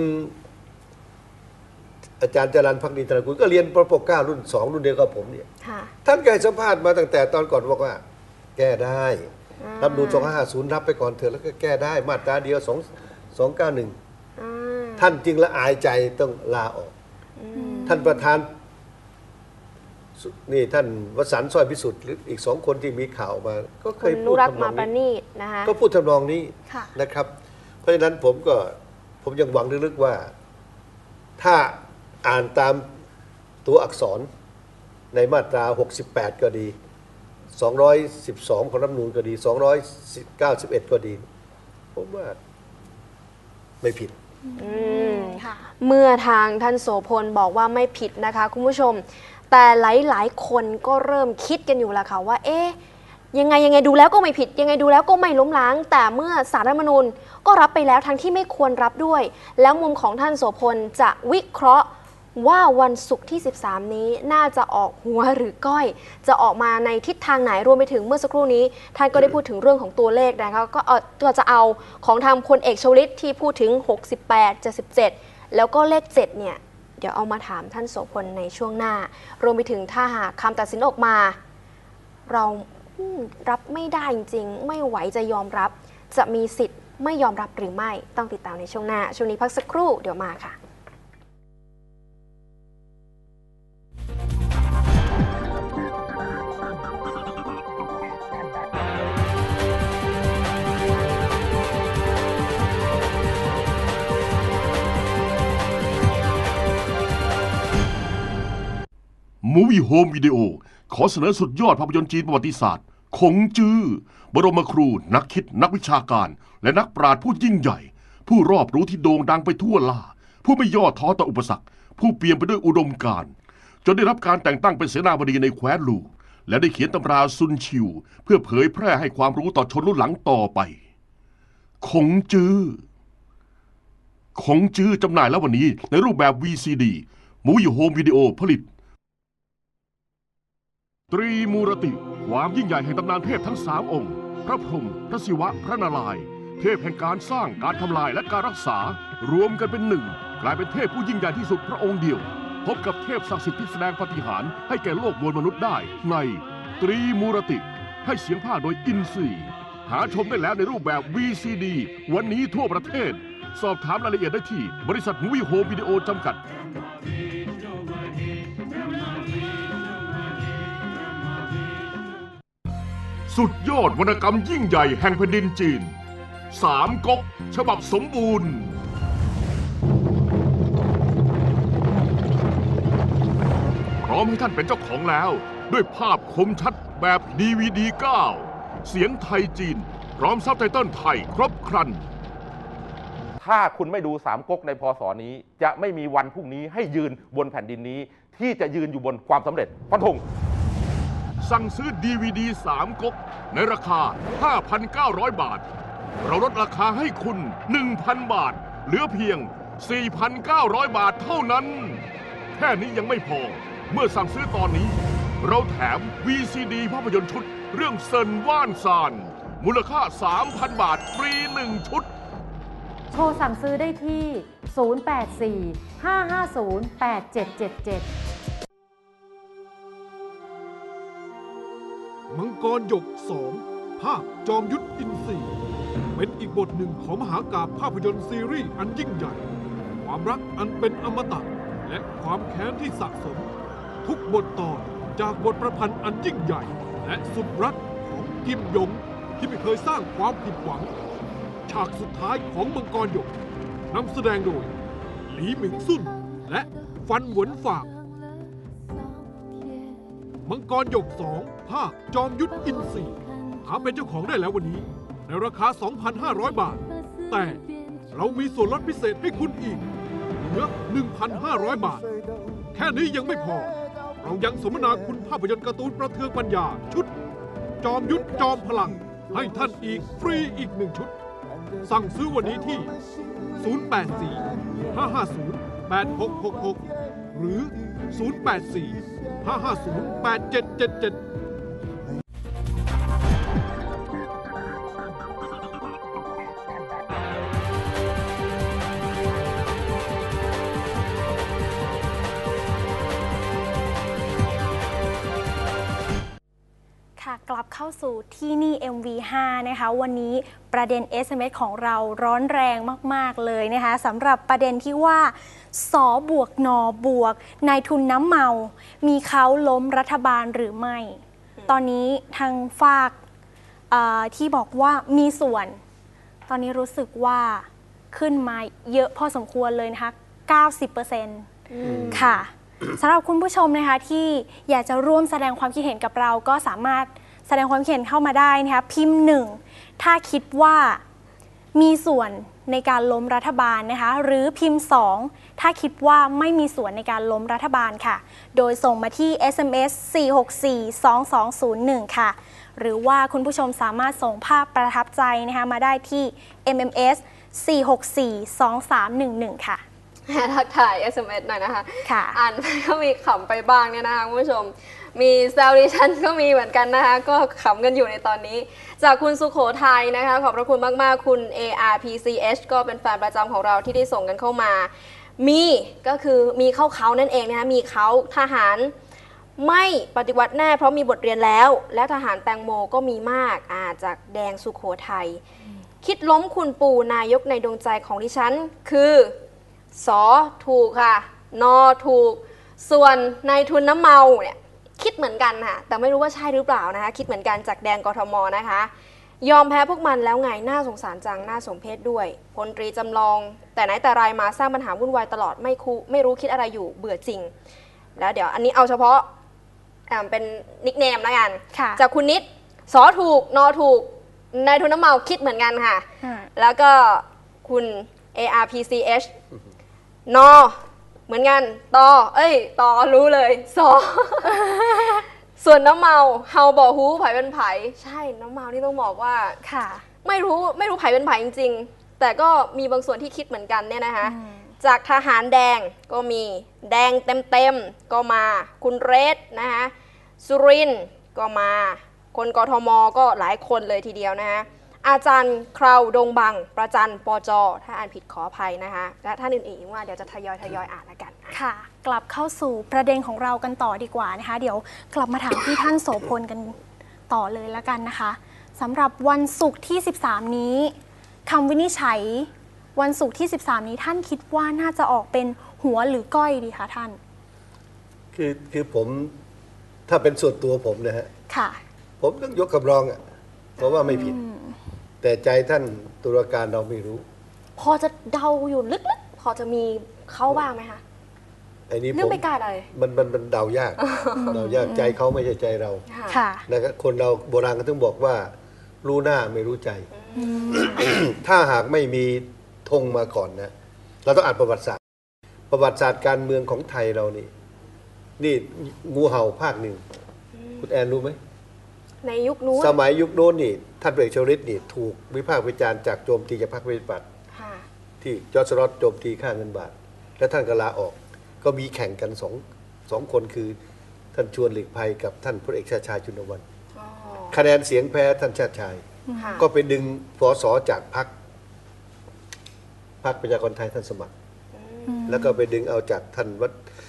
อาจารย์จรัญภักดีตระกูลก็เรียนป.ปก.9 รุ่น2รุ่นเดียวกับผมเนี่ยท่านเคยสัมภาษณ์มาตั้งแต่ตอนก่อนบอกว่าแก้ได้รัฐธรรมนูญ2550รับไปก่อนเถอะแล้วก็แก้ได้มาตราเดียว291ท่านจึงละอายใจต้องลาออกท่านประธานนี่ท่านวสันต์สร้อยพิสุทธิ์หรืออีก2คนที่มีข่าวมาก็เคยพูดทำนองนี้ก็พูดทำนองนี้นะครับเพราะฉะนั้นผมยังหวังลึกๆว่าถ้าอ่านตามตัวอักษรในมาตรา68ก็ดี212ของรัฐธรรมนูญก็ดี291ก็ดีผมว่าไม่ผิดเมื่อทางท่านโสพลบอกว่าไม่ผิดนะคะคุณผู้ชมแต่หลายๆคนก็เริ่มคิดกันอยู่แล้วค่ะว่าเอ๊ะยังไงดูแล้วก็ไม่ผิดยังไงดูแล้วก็ไม่ล้มล้างแต่เมื่อศาลรัฐธรรมนูญก็รับไปแล้วทั้งที่ไม่ควรรับด้วยแล้วมุมของท่านโสพลจะวิเคราะห์ว่าวันศุกร์ที่13นี้น่าจะออกหัวหรือก้อยจะออกมาในทิศทางไหนรวมไปถึงเมื่อสักครู่นี้ท่านก็ได้พูดถึงเรื่องของตัวเลขนะคะก็จะเอาของทางพลเอกชวลิตที่พูดถึง68 77แล้วก็เลข7เนี่ยเดี๋ยวเอามาถามท่านโสพลในช่วงหน้ารวมไปถึงถ้าหากคำตัดสินออกมาเรารับไม่ได้จริงๆไม่ไหวจะยอมรับจะมีสิทธิ์ไม่ยอมรับหรือไม่ต้องติดตามในช่วงหน้าช่วงนี้พักสักครู่เดี๋ยวมาค่ะ Movie Home Video ขอเสนอสุดยอดภาพยนตร์จีนประวัติศาสตร์คงจื้อบรมครูนักคิดนักวิชาการและนักปราชญ์ผู้ยิ่งใหญ่ผู้รอบรู้ที่โด่งดังไปทั่วล่าผู้ไม่ย่อท้อต่ออุปสรรคผู้เปี่ยมไปด้วยอุดมการณ์จนได้รับการแต่งตั้งเป็นเสนาบดีในแคว้นลู่และได้เขียนตำราซุนชิวเพื่อเผยแพร่ให้ความรู้ต่อชนรุ่นหลังต่อไปคงจื้อจำหน่ายแล้ววันนี้ในรูปแบบ VCD Movie Home Video ผลิตตรีมูรติความยิ่งใหญ่แห่งตำนานเทพทั้ง3องค์พระพรหมพระศิวะพระนารายณ์เทพแห่งการสร้างการทำลายและการรักษารวมกันเป็นหนึ่งกลายเป็นเทพผู้ยิ่งใหญ่ที่สุดพระองค์เดียวพบกับเทพศักดิ์สิทธิ์ที่แสดงปาฏิหาริย์ให้แก่โลกมวลมนุษย์ได้ในตรีมูรติให้เสียงภาคโดยอินซีหาชมได้แล้วในรูปแบบ VCD วันนี้ทั่วประเทศสอบถามรายละเอียดได้ที่บริษัทมูวี่โฮมวิดีโอจำกัดสุดยอดวรรณกรรมยิ่งใหญ่แห่งแผ่นดินจีน3 ก๊กฉบับสมบูรณ์พร้อมให้ท่านเป็นเจ้าของแล้วด้วยภาพคมชัดแบบ DVD 9 เสียงไทยจีนพร้อมซับไตเติลไทยครบครันถ้าคุณไม่ดู3 ก๊กในพศนี้จะไม่มีวันพรุ่งนี้ให้ยืนบนแผ่นดินนี้ที่จะยืนอยู่บนความสำเร็จฟันธงสั่งซื้อ DVD 3 ก๊กในราคา 5,900 บาทเราลดราคาให้คุณ 1,000 บาทเหลือเพียง 4,900 บาทเท่านั้นแค่นี้ยังไม่พอเมื่อสั่งซื้อตอนนี้เราแถม VCD ภาพยนตร์ชุดเรื่องเซินว่านซานมูลค่า 3,000 บาทฟรี1 ชุดโทรสั่งซื้อได้ที่ 084-550-8777 มังกรหยก 2 ภาคจอมยุทธอินทรีเป็นอีกบทหนึ่งของมหากาพย์ภาพยนตร์ซีรีส์อันยิ่งใหญ่ความรักอันเป็นอมตะและความแค้นที่สะสมทุกบทตอนจากบทประพันธ์อันยิ่งใหญ่และสุดรักของกิมยงที่ไม่เคยสร้างความผิดหวังฉากสุดท้ายของมังกรหยกนำแสดงโดยหลีหมิงซุ่นและฟันหวนฝากมังกรหยก 2 ภาคจอมยุทธอินทรีหาเป็นเจ้าของได้แล้ววันนี้ในราคา 2,500 บาทแต่เรามีส่วนลดพิเศษให้คุณอีกเหลือ 1,500 บาทแค่นี้ยังไม่พอเรายังสมนาคุณภาพยนตร์การ์ตูนประเทืองปัญญาชุดจอมยุทธจอมพลังให้ท่านอีกฟรีอีก1 ชุดสั่งซื้อวันนี้ที่ 084-550-8666 หรือ 084-550-8777 กลับเข้าสู่ที่นี่ MV5 นะคะวันนี้ประเด็น SMS ของเราร้อนแรงมากๆเลยนะคะสำหรับประเด็นที่ว่าสบวกนบวกนายทุนน้ำเมามีเขาล้มรัฐบาลหรือไม่ตอนนี้ทางฝากที่บอกว่ามีส่วนตอนนี้รู้สึกว่าขึ้นมาเยอะพอสมควรเลยนะคะ 90% ค่ะสำหรับคุณผู้ชมนะคะที่อยากจะร่วมแสดงความคิดเห็นกับเราก็สามารถแสดงความคิดเห็นเข้ามาได้นะคะพิมพ์ 1ถ้าคิดว่ามีส่วนในการล้มรัฐบาลนะคะหรือพิมพ์ 2ถ้าคิดว่าไม่มีส่วนในการล้มรัฐบาลค่ะโดยส่งมาที่ SMS 4642201 ค่ะหรือว่าคุณผู้ชมสามารถส่งภาพประทับใจนะคะมาได้ที่ MMS 4642311 ค่ะทักทาย SMS หน่อยนะคะอ่านไปก็มีขำไปบ้างเนี่ยนะคะคุณผู้ชมมีแซวดิฉันก็มีเหมือนกันนะคะก็ขำกันอยู่ในตอนนี้จากคุณสุโขทัยนะคะขอบพระคุณมากๆคุณ ARPCH ก็เป็นแฟนประจำของเราที่ได้ส่งกันเข้ามามีก็คือมีเขานั่นเองนะคะมีเขาทหารไม่ปฏิวัติแน่เพราะมีบทเรียนแล้วและทหารแตงโมก็มีมากจากแดงสุโขทัยคิดล้มคุณปู่นายกในดวงใจของดิฉันคือสอถูกค่ะนอถูกส่วนนายทุนน้ำเมาเนี่ยคิดเหมือนกันค่ะแต่ไม่รู้ว่าใช่หรือเปล่านะคะคิดเหมือนกันจากแดงกทมนะคะยอมแพ้พวกมันแล้วไงน่าสงสารจังน่าสมเพชด้วยพลตรีจำลองแต่ไหนแต่ไรมาสร้างปัญหาวุ่นวายตลอดไม่รู้คิดอะไรอยู่เบื่อจริงแล้วเดี๋ยวอันนี้เอาเฉพาะเป็นนิกเนมแล้วกันจากคุณนิดสอถูกนอถูกนายทุนน้ำเมาคิดเหมือนกันค่ะแล้วก็คุณ ARPCH นอเหมือนกันตอรู้เลยสอ ส่วนน้ำเมาเฮาบ่ฮู้ไผเป็นไผใช่น้ำเมานี่ต้องบอกว่าค่ะไม่รู้ไผเป็นไผจริงๆแต่ก็มีบางส่วนที่คิดเหมือนกันเนี่ยนะคะจากทหารแดงก็มีแดงเต็มก็มาคุณเรศนะคะสุรินทร์ก็มาคนกทมก็หลายคนเลยทีเดียวนะคะอาจารย์คราวดงบังประจันปจถ้าอ่านผิดขออภัยนะคะและท่านอื่นๆว่าเดี๋ยวจะทยอยอ่านแล้วกันค่ะ กลับเข้าสู่ประเด็นของเรากันต่อดีกว่านะคะ เดี๋ยวกลับมาถามที่ท่านโสพลกันต่อเลยแล้วกันนะคะสำหรับวันศุกร์ที่ 13 นี้คำวินิจฉัยวันศุกร์ที่ 13 นี้ท่านคิดว่าน่าจะออกเป็นหัวหรือก้อยดีคะท่านคือผมถ้าเป็นส่วนตัวผมนะฮะค่ะผมต้องยกคำร้องอ่ะเพราะว่าไม่ผิด แต่ใจท่านตุลาการเราไม่รู้พอจะเดาอยู่ลึกๆพอจะมีเขาบ้างไหมคะไอ้นี้เรื่องไม่กล้าเลยมันเดายากเดายากใจเขาไม่ใช่ใจเราค่ะนะครับคนเราโบราณก็ต้องบอกว่ารู้หน้าไม่รู้ใจ ถ้าหากไม่มีธงมาก่อนนะเราต้องอ่านประวัติศาสตร์การเมืองของไทยเรานี่งูเห่าภาคหนึ่งคุณแอนรู้ไหมในยุคนู้นสมัยยุคโน้นนี่ท่านพลเอกชวลิตนี่ถูกวิพากษ์วิจารณ์จากโจมตีจากพรรคประชาธิปัตย์ค่ะที่จอร์จรอตโจมตีค่าเงินบาท และท่านก็ลาออก ก็มีแข่งกันสองคนคือท่านชวนหลีกภัยกับท่านพลเอกชาติชายชุนวันอ๋อคะแนนเสียงแพ้ท่านชาติชายค่ะก็ไปดึงสสจากพรรคประชากรไทยท่านสมัคร แล้วก็ไปดึงเอาจากท่าน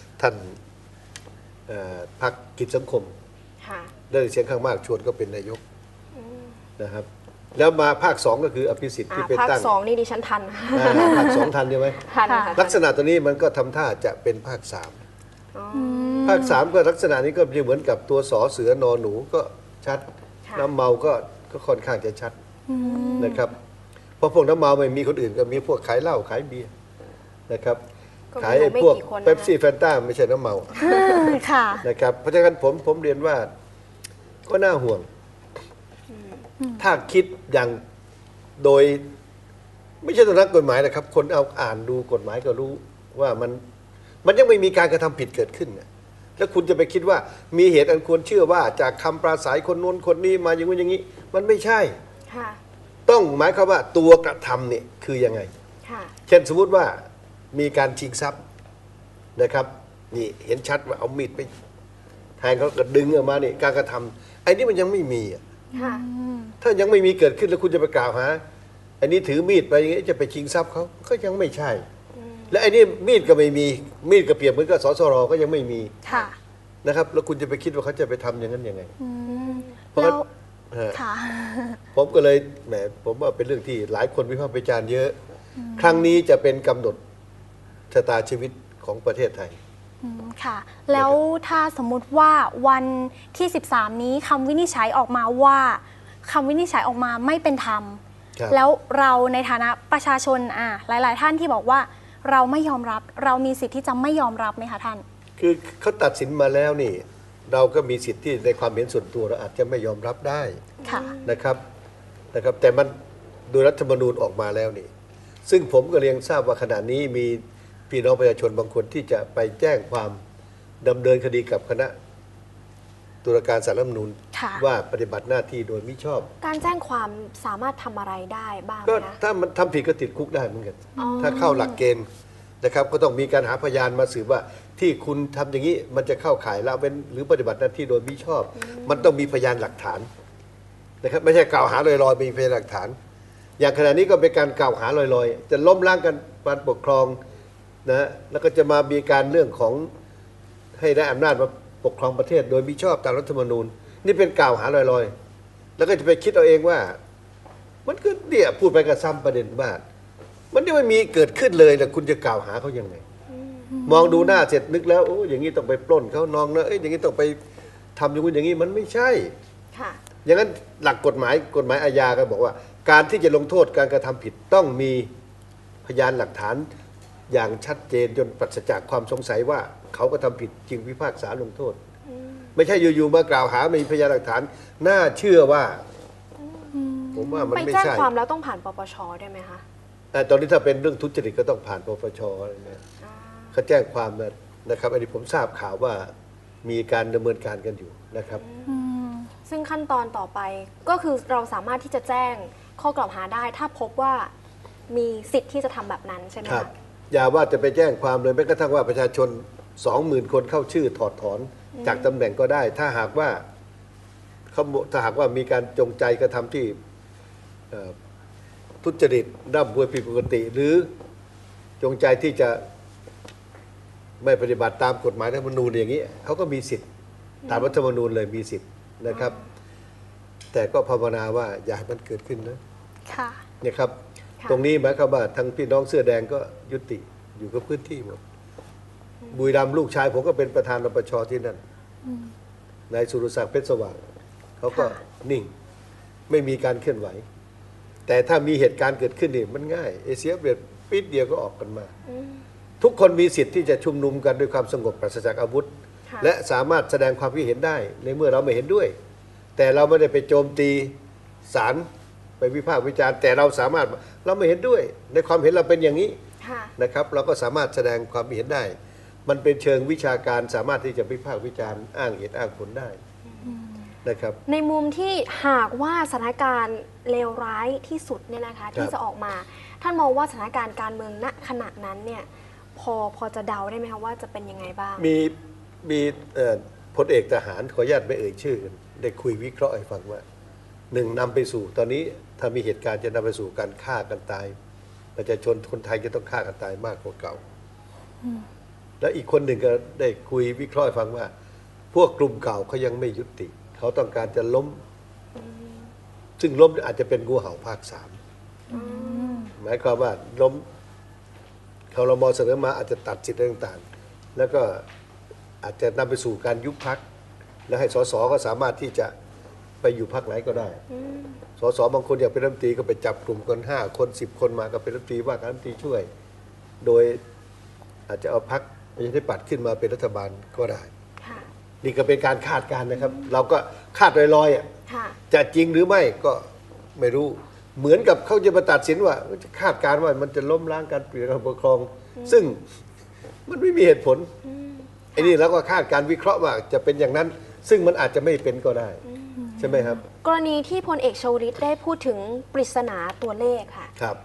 พรรคกิจสังคมค่ะได้เสียงข้างมากชวนก็เป็นนายกนะครับ แล้วมาภาคสองก็คืออภิสิทธิ์ที่ไปภาคตั้ง 2นี่ดิฉันทันภาคสองทันใช่ไหมทันค่ะลักษณะตัวนี้มันก็ทำท่าจะเป็นภาคสามอ๋อภาคสามก็ลักษณะนี้ก็เหมือนกับตัวสอเสือนอหนูก็ชัดค่ะน้ำเมาก็ค่อนข้างจะชัดนะครับเพราะพวกน้ำเมาไม่มีคนอื่นก็มีพวกขายเหล้าขายเบียร์นะครับก็ขายมีไอ้ไม่พวกกี่คนนะเป๊ปซี่แฟนต้าไม่ใช่น้ำเมาค่ะนะครับเพราะฉะนั้นผมเรียนว่าก็น่าห่วง ถ้าคิดอย่างโดยไม่ใช่ตัวนักกฎหมายนะครับ คนเอาอ่านดูกฎหมายก็รู้ว่ามันยังไม่มีการกระทำผิดเกิดขึ้นน่ะแล้วคุณจะไปคิดว่ามีเหตุอันควรเชื่อว่าจากคำปราศัยคนโน้นคนนี้มาอย่างนู้นอย่างนี้ มันไม่ใช่ค่ะต้องหมายความว่าตัวกระทำเนี่ยคือยังไงค่ะเช่นสมมุติว่ามีการชิงทรัพย์นะครับนี่เห็นชัดว่าเอามีดไปแทงเขาก็ดึงออกมานี่การกระทำไอ้นี่มันยังไม่มีอ่ะค่ะถ้ายังไม่มีเกิดขึ้นแล้วคุณจะไปกล่าวหาอันนี้ถือมีดไปอย่างนี้จะไปชิงทรัพย์เขาก็ยังไม่ใช่ และไอ้นี่มีดก็ไม่มีมีดก็เปรียบเหมือนกับสสรก็ยังไม่มีค่ะนะครับ แล้วคุณจะไปคิดว่าเขาจะไปทำอย่างนั้นยังไง เพราะแล้งั้นวฮะค่ะผมก็เลยแหมผมว่าเป็นเรื่องที่หลายคนวิพากษ์วิจารณ์เยอะ ครั้งนี้จะเป็นกำหนดชะตาชีวิตของประเทศไทยค่ะ แล้วถ้าสมมุติว่าวันที่ 13 นี้คำวินิจฉัยออกมาว่าคำวินิจฉัยออกมาไม่เป็นธรรมครับแล้วเราในฐานะประชาชนหลาย ๆ ท่านที่บอกว่าเราไม่ยอมรับ เรามีสิทธิ์ที่จะไม่ยอมรับไหมคะท่านคือเขาตัดสินมาแล้วนี่ เราก็มีสิทธิ์ที่ในความเห็นส่วนตัวเราอาจจะไม่ยอมรับได้ค่ะนะครับแต่มันโดยรัฐธรรมนูญออกมาแล้วนี่ ซึ่งผมก็เรียนทราบว่าขณะนี้มีพี่น้องประชาชนบางคนที่จะไปแจ้งความดำเนินคดีกับคณะตุลาการศาลรัฐธรรมนูญค่ะว่าปฏิบัติหน้าที่โดยมิชอบการแจ้งความสามารถทำอะไรได้บ้างไหก็มคะถ้ามันทำผิดก็ติดคุกได้เหมือนกันอ๋อถ้าเข้าหลักเกณฑ์นะครับ ก็ต้องมีการหาพยานมาสืบว่าที่คุณทำอย่างนี้มันจะเข้าข่ายละเว้นหรือปฏิบัติหน้าที่โดยมิชอบ มันต้องมีพยานหลักฐานนะครับไม่ใช่กล่าวหาลอยๆมีพยานหลักฐาน อย่างขณะนี้ก็เป็นการกล่าวหาลอยๆ จะล้มล้างกันการปกครองนะแล้วก็จะมามีการเรื่องของให้ได้อำนาจมาปกครองประเทศ โดยมิชอบตามรัฐธรรมนูญ นี่เป็นกล่าวหาลอยๆ แล้วก็จะไปคิดเอาเองว่า มันก็เนี่ยพูดไปกับซ้ำประเด็นบ้านมันไม่มีเกิดขึ้นเลยแล้วคุณจะกล่าวหาเขายังไง มองดูหน้าเสร็จนึกแล้วโอ้อย่างนี้ต้องไปปล้นเขานองนะอย่างนี้ต้องไปทำอย่างนี้อย่างนี้มันไม่ใช่ค่ะอย่างนั้นหลักกฎหมายอาญาก็บอกว่า การที่จะลงโทษการกระทำผิดต้องมีพยานหลักฐานอย่างชัดเจนจนปราศจากความสงสัยว่าเขาก็ทำผิดจึงพิพากษาลงโทษ ไม่ใช่อยู่ๆมากล่าวหาไม่มีพยานหลักฐานน่าเชื่อว่าผมว่ามันไปไม่แจ้งใช่ความแล้วต้องผ่านปปชได้ไหมคะตอนนี้ถ้าเป็นเรื่องทุจริตก็ต้องผ่านปปชนะเขาแจ้งความนะครับอันนี้ผมทราบข่าวว่ามีการดำเนินการกันอยู่นะครับซึ่งขั้นตอนต่อไปก็คือเราสามารถที่จะแจ้งข้อกล่าวหาได้ ถ้าพบว่ามีสิทธิ์ที่จะทำแบบนั้นใช่ไหมครัคะบอย่าว่าจะไปแจ้งความเลยแม้กระทั่งว่าประชาชน 20,000 คนเข้าชื่อถอดถอนจากตำแหน่งก็ได้ ถ้าหากว่ามีการจงใจกระทำที่ทุจริตร่ำรวยผิดปกติ หรือจงใจที่จะไม่ปฏิบัติตามกฎหมายรัฐธรรมนูญอย่างนี้เขาก็มีสิทธิ์ตามรัฐธรรมนูญเลยมีสิทธิ์นะครับ แต่ก็ภาวนาว่าอย่าให้มันเกิดขึ้นนะค่ะเนี่ยครับ ตรงนี้หมายความว่าทั้งพี่น้องเสื้อแดงก็ยุติอยู่กับพื้นที่หมดบุรีรัมย์ลูกชายผมก็เป็นประธานรปชที่นั่นนายสุรศักดิ์เพชรสว่างเขาก็นิ่งไม่มีการเคลื่อนไหว แต่ถ้ามีเหตุการณ์เกิดขึ้นนี่มันง่ายเอเชียเบียดปิดเดียวก็ออกกันมา ทุกคนมีสิทธิ์ที่จะชุมนุมกันด้วยความสงบปราศจากอาวุธ และสามารถแสดงความคิดเห็นได้ในเมื่อเราไม่เห็นด้วย แต่เราไม่ได้ไปโจมตีศาลไปวิพากษ์วิจารณ์แต่เราสามารถเราไม่เห็นด้วย ในความเห็นเราเป็นอย่างนี้นะครับ เราก็สามารถแสดงความเห็นได้ มันเป็นเชิงวิชาการสามารถที่จะวิพากษ์วิจารณ์อ้างเหตุอ้างผลได้นะครับในมุมที่หากว่าสถานการณ์เลวร้ายที่สุดเนี่ยนะคะที่จะออกมาท่านมองว่าสถานการณ์การเมืองณขณะนั้นเนี่ยพอจะเดาได้ไหมคะว่าจะเป็นยังไงบ้างมีพลเอกทหารขออนุญาตไม่เอ่ยชื่อกันได้คุยวิเคราะห์ให้ฟังว่าหนึ่งนำไปสู่ตอนนี้ถ้ามีเหตุการณ์จะนำไปสู่การฆ่ากันตายประชาชนคนไทยจะต้องฆ่ากันตายมากกว่าเก่าแล้วอีกคนหนึ่งก็ได้คุยวิเคราะห์ให้ฟังว่าพวกกลุ่มเก่าเขายังไม่ยุติเขาต้องการจะล้มซึ่งล้มอาจจะเป็นงูเห่าภาค 3หมายความว่าล้มครม.เสนอมาอาจจะตัดสิทธิ์ต่างๆแล้วก็อาจจะนำไปสู่การยุบพรรคและให้สสก็สามารถที่จะไปอยู่พรรคไหนก็ได้สสบางคนอยากเป็นรัฐมนตรีก็ไปจับกลุ่มกัน5 คน10 คนมาก็เป็นรัฐมนตรีว่าการรัฐมนตรีช่วยโดยอาจจะเอาพรรคประชาธิปัตย์ขึ้นมาเป็นรัฐบาลก็ได้นี่ก็เป็นการคาดการณ์นะครับเราก็คาดลอยๆจะจริงหรือไม่ก็ไม่รู้เหมือนกับเขาจะมาตัดสินว่าจะคาดการณ์ว่ามันจะล้มล้างการเปลี่ยนการปกครองซึ่งมันไม่มีเหตุผลไอ้นี่เราก็คาดการวิเคราะห์ว่าจะเป็นอย่างนั้นซึ่งมันอาจจะไม่เป็นก็ได้ใช่ไหมครับกรณีที่พลเอกชวลิตได้พูดถึงปริศนาตัวเลขค่ะครับ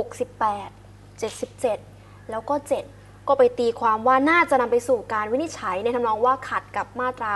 68 77แล้วก็7ก็ไปตีความว่าน่าจะนำไปสู่การวินิจฉัยในทำนองว่าขัดกับมาตรา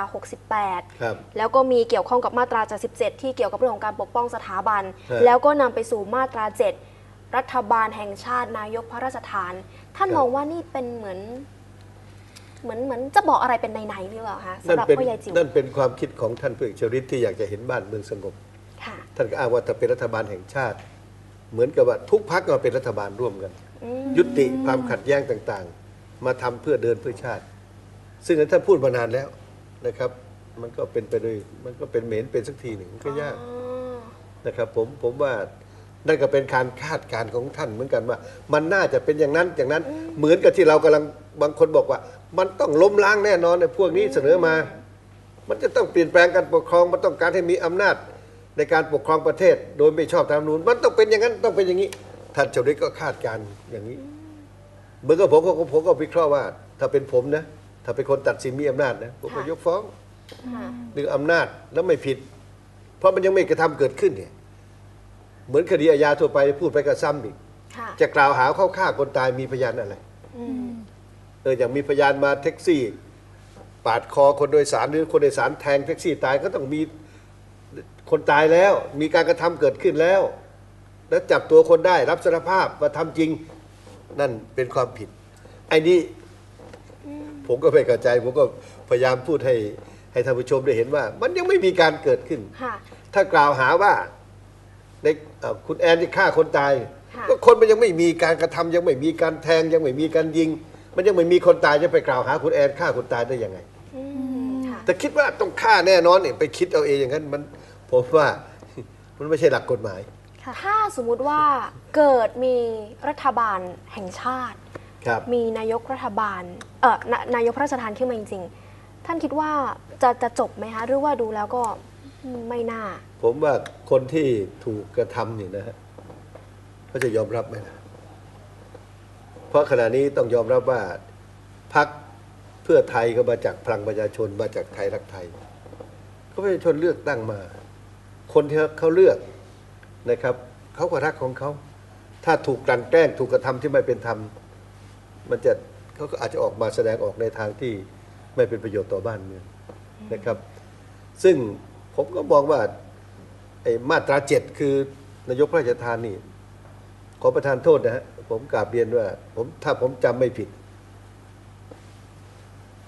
68แล้วก็มีเกี่ยวข้องกับมาตรา77ที่เกี่ยวกับเรื่องของการปกป้องสถาบันแล้วก็นำไปสู่มาตรา7รัฐบาลแห่งชาตินายกพระราชทานท่านมองว่านี่เป็นเหมือนจะบอกอะไรเป็นในหรือเปล่าคะสำหรับพ่อใหญ่จิ๋วนั่นเป็นความคิดของท่านพลเอกชวลิตที่อยากจะเห็นบ้านเมืองสงบท่านก็อ้างว่าถ้าเป็นรัฐบาลแห่งชาติเหมือนกับว่าทุกพรรคมาเป็นรัฐบาลร่วมกันยุติความขัดแย้งต่างๆมาทำเพื่อเดินเพื่อชาติซึ่งท่านพูดมานานแล้วนะครับมันก็เป็นไปโดยมันก็เป็นเหม็นเป็นสักทีหนึ่งก็ยากนะครับผมว่านั่นก็เป็นการคาดการณ์ของท่านเหมือนกันว่ามันน่าจะเป็นอย่างนั้นเหมือนกับที่เรากำลังบางคนบอกว่ามันต้องล้มล้างแน่นอนในพวกนี้เสนอมามันจะต้องเปลี่ยนแปลงการปกครองมันต้องการให้มีอำนาจในการปกครองประเทศโดยไม่ชอบธรรมนูญมันต้องเป็นอย่างนั้นต้องเป็นอย่างนี้ท่านชวลิตก็คาดการณ์อย่างนี้เมื่อผมก็วิเคราะห์ว่าถ้าเป็นผมนะถ้าเป็นคนตัดสินมีอำนาจนะผมก็ยกฟ้องดึงอำนาจแล้วไม่ผิดเพราะมันยังไม่กระทำเกิดขึ้นเนี่ยเหมือนคดีอาญาทั่วไปพูดไปก็ซ้ำอีกจะกล่าวหาเข้าฆ่าคนตายมีพยานอะไรอย่างมีพยานมาแท็กซี่ปาดคอคนโดยสารหรือคนโดยสารแทงแท็กซี่ตายก็ต้องมีคนตายแล้วมีการกระทำเกิดขึ้นแล้วแล้วจับตัวคนได้รับสารภาพว่าทำจริงนั่นเป็นความผิดไอ้นี้ผมก็ไม่เข้าใจผมก็พยายามพูดให้ท่านผู้ชมได้เห็นว่ามันยังไม่มีการเกิดขึ้นถ้ากล่าวหาว่าในคุณแอนที่ฆ่าคนตายก็คนมันยังไม่มีการกระทำยังไม่มีการแทงยังไม่มีการยิงมันยังไม่มีคนตายจะไปกล่าวหาคุณแอนฆ่าคนตายได้ยังไงแต่คิดว่าต้องฆ่าแน่นอนเนี่ยไปคิดเอาเองอย่างนั้นมันผมว่ามันไม่ใช่หลักกฎหมายถ้าสมมุติว่าเกิดมีรัฐบาลแห่งชาติมีนายกรัฐบาลนายกพระราชทานขึ้นมาจริงๆท่านคิดว่าจะจบไหมคะหรือว่าดูแล้วก็ไม่น่าผมว่าคนที่ถูกกระทำนี่นะฮะเขาจะยอมรับไหมนะเพราะขณะนี้ต้องยอมรับว่าพรรคเพื่อไทยก็มาจากพลังประชาชนมาจากไทยรักไทยเขาประชาชนเลือกตั้งมาคนที่เขาเลือกนะครับเขาก็รักของเขาถ้าถูกกลั่นแกล้งถูกกระทำที่ไม่เป็นธรรมมันจะเขาก็อาจจะออกมาแสดงออกในทางที่ไม่เป็นประโยชน์ต่อบ้านเมืองนะครับซึ่งผมก็มองว่าไอ้มาตรา7คือนายกพระราชทานนี่ขอประทานโทษนะฮะผมกราบเรียนว่าถ้าผมจำไม่ผิด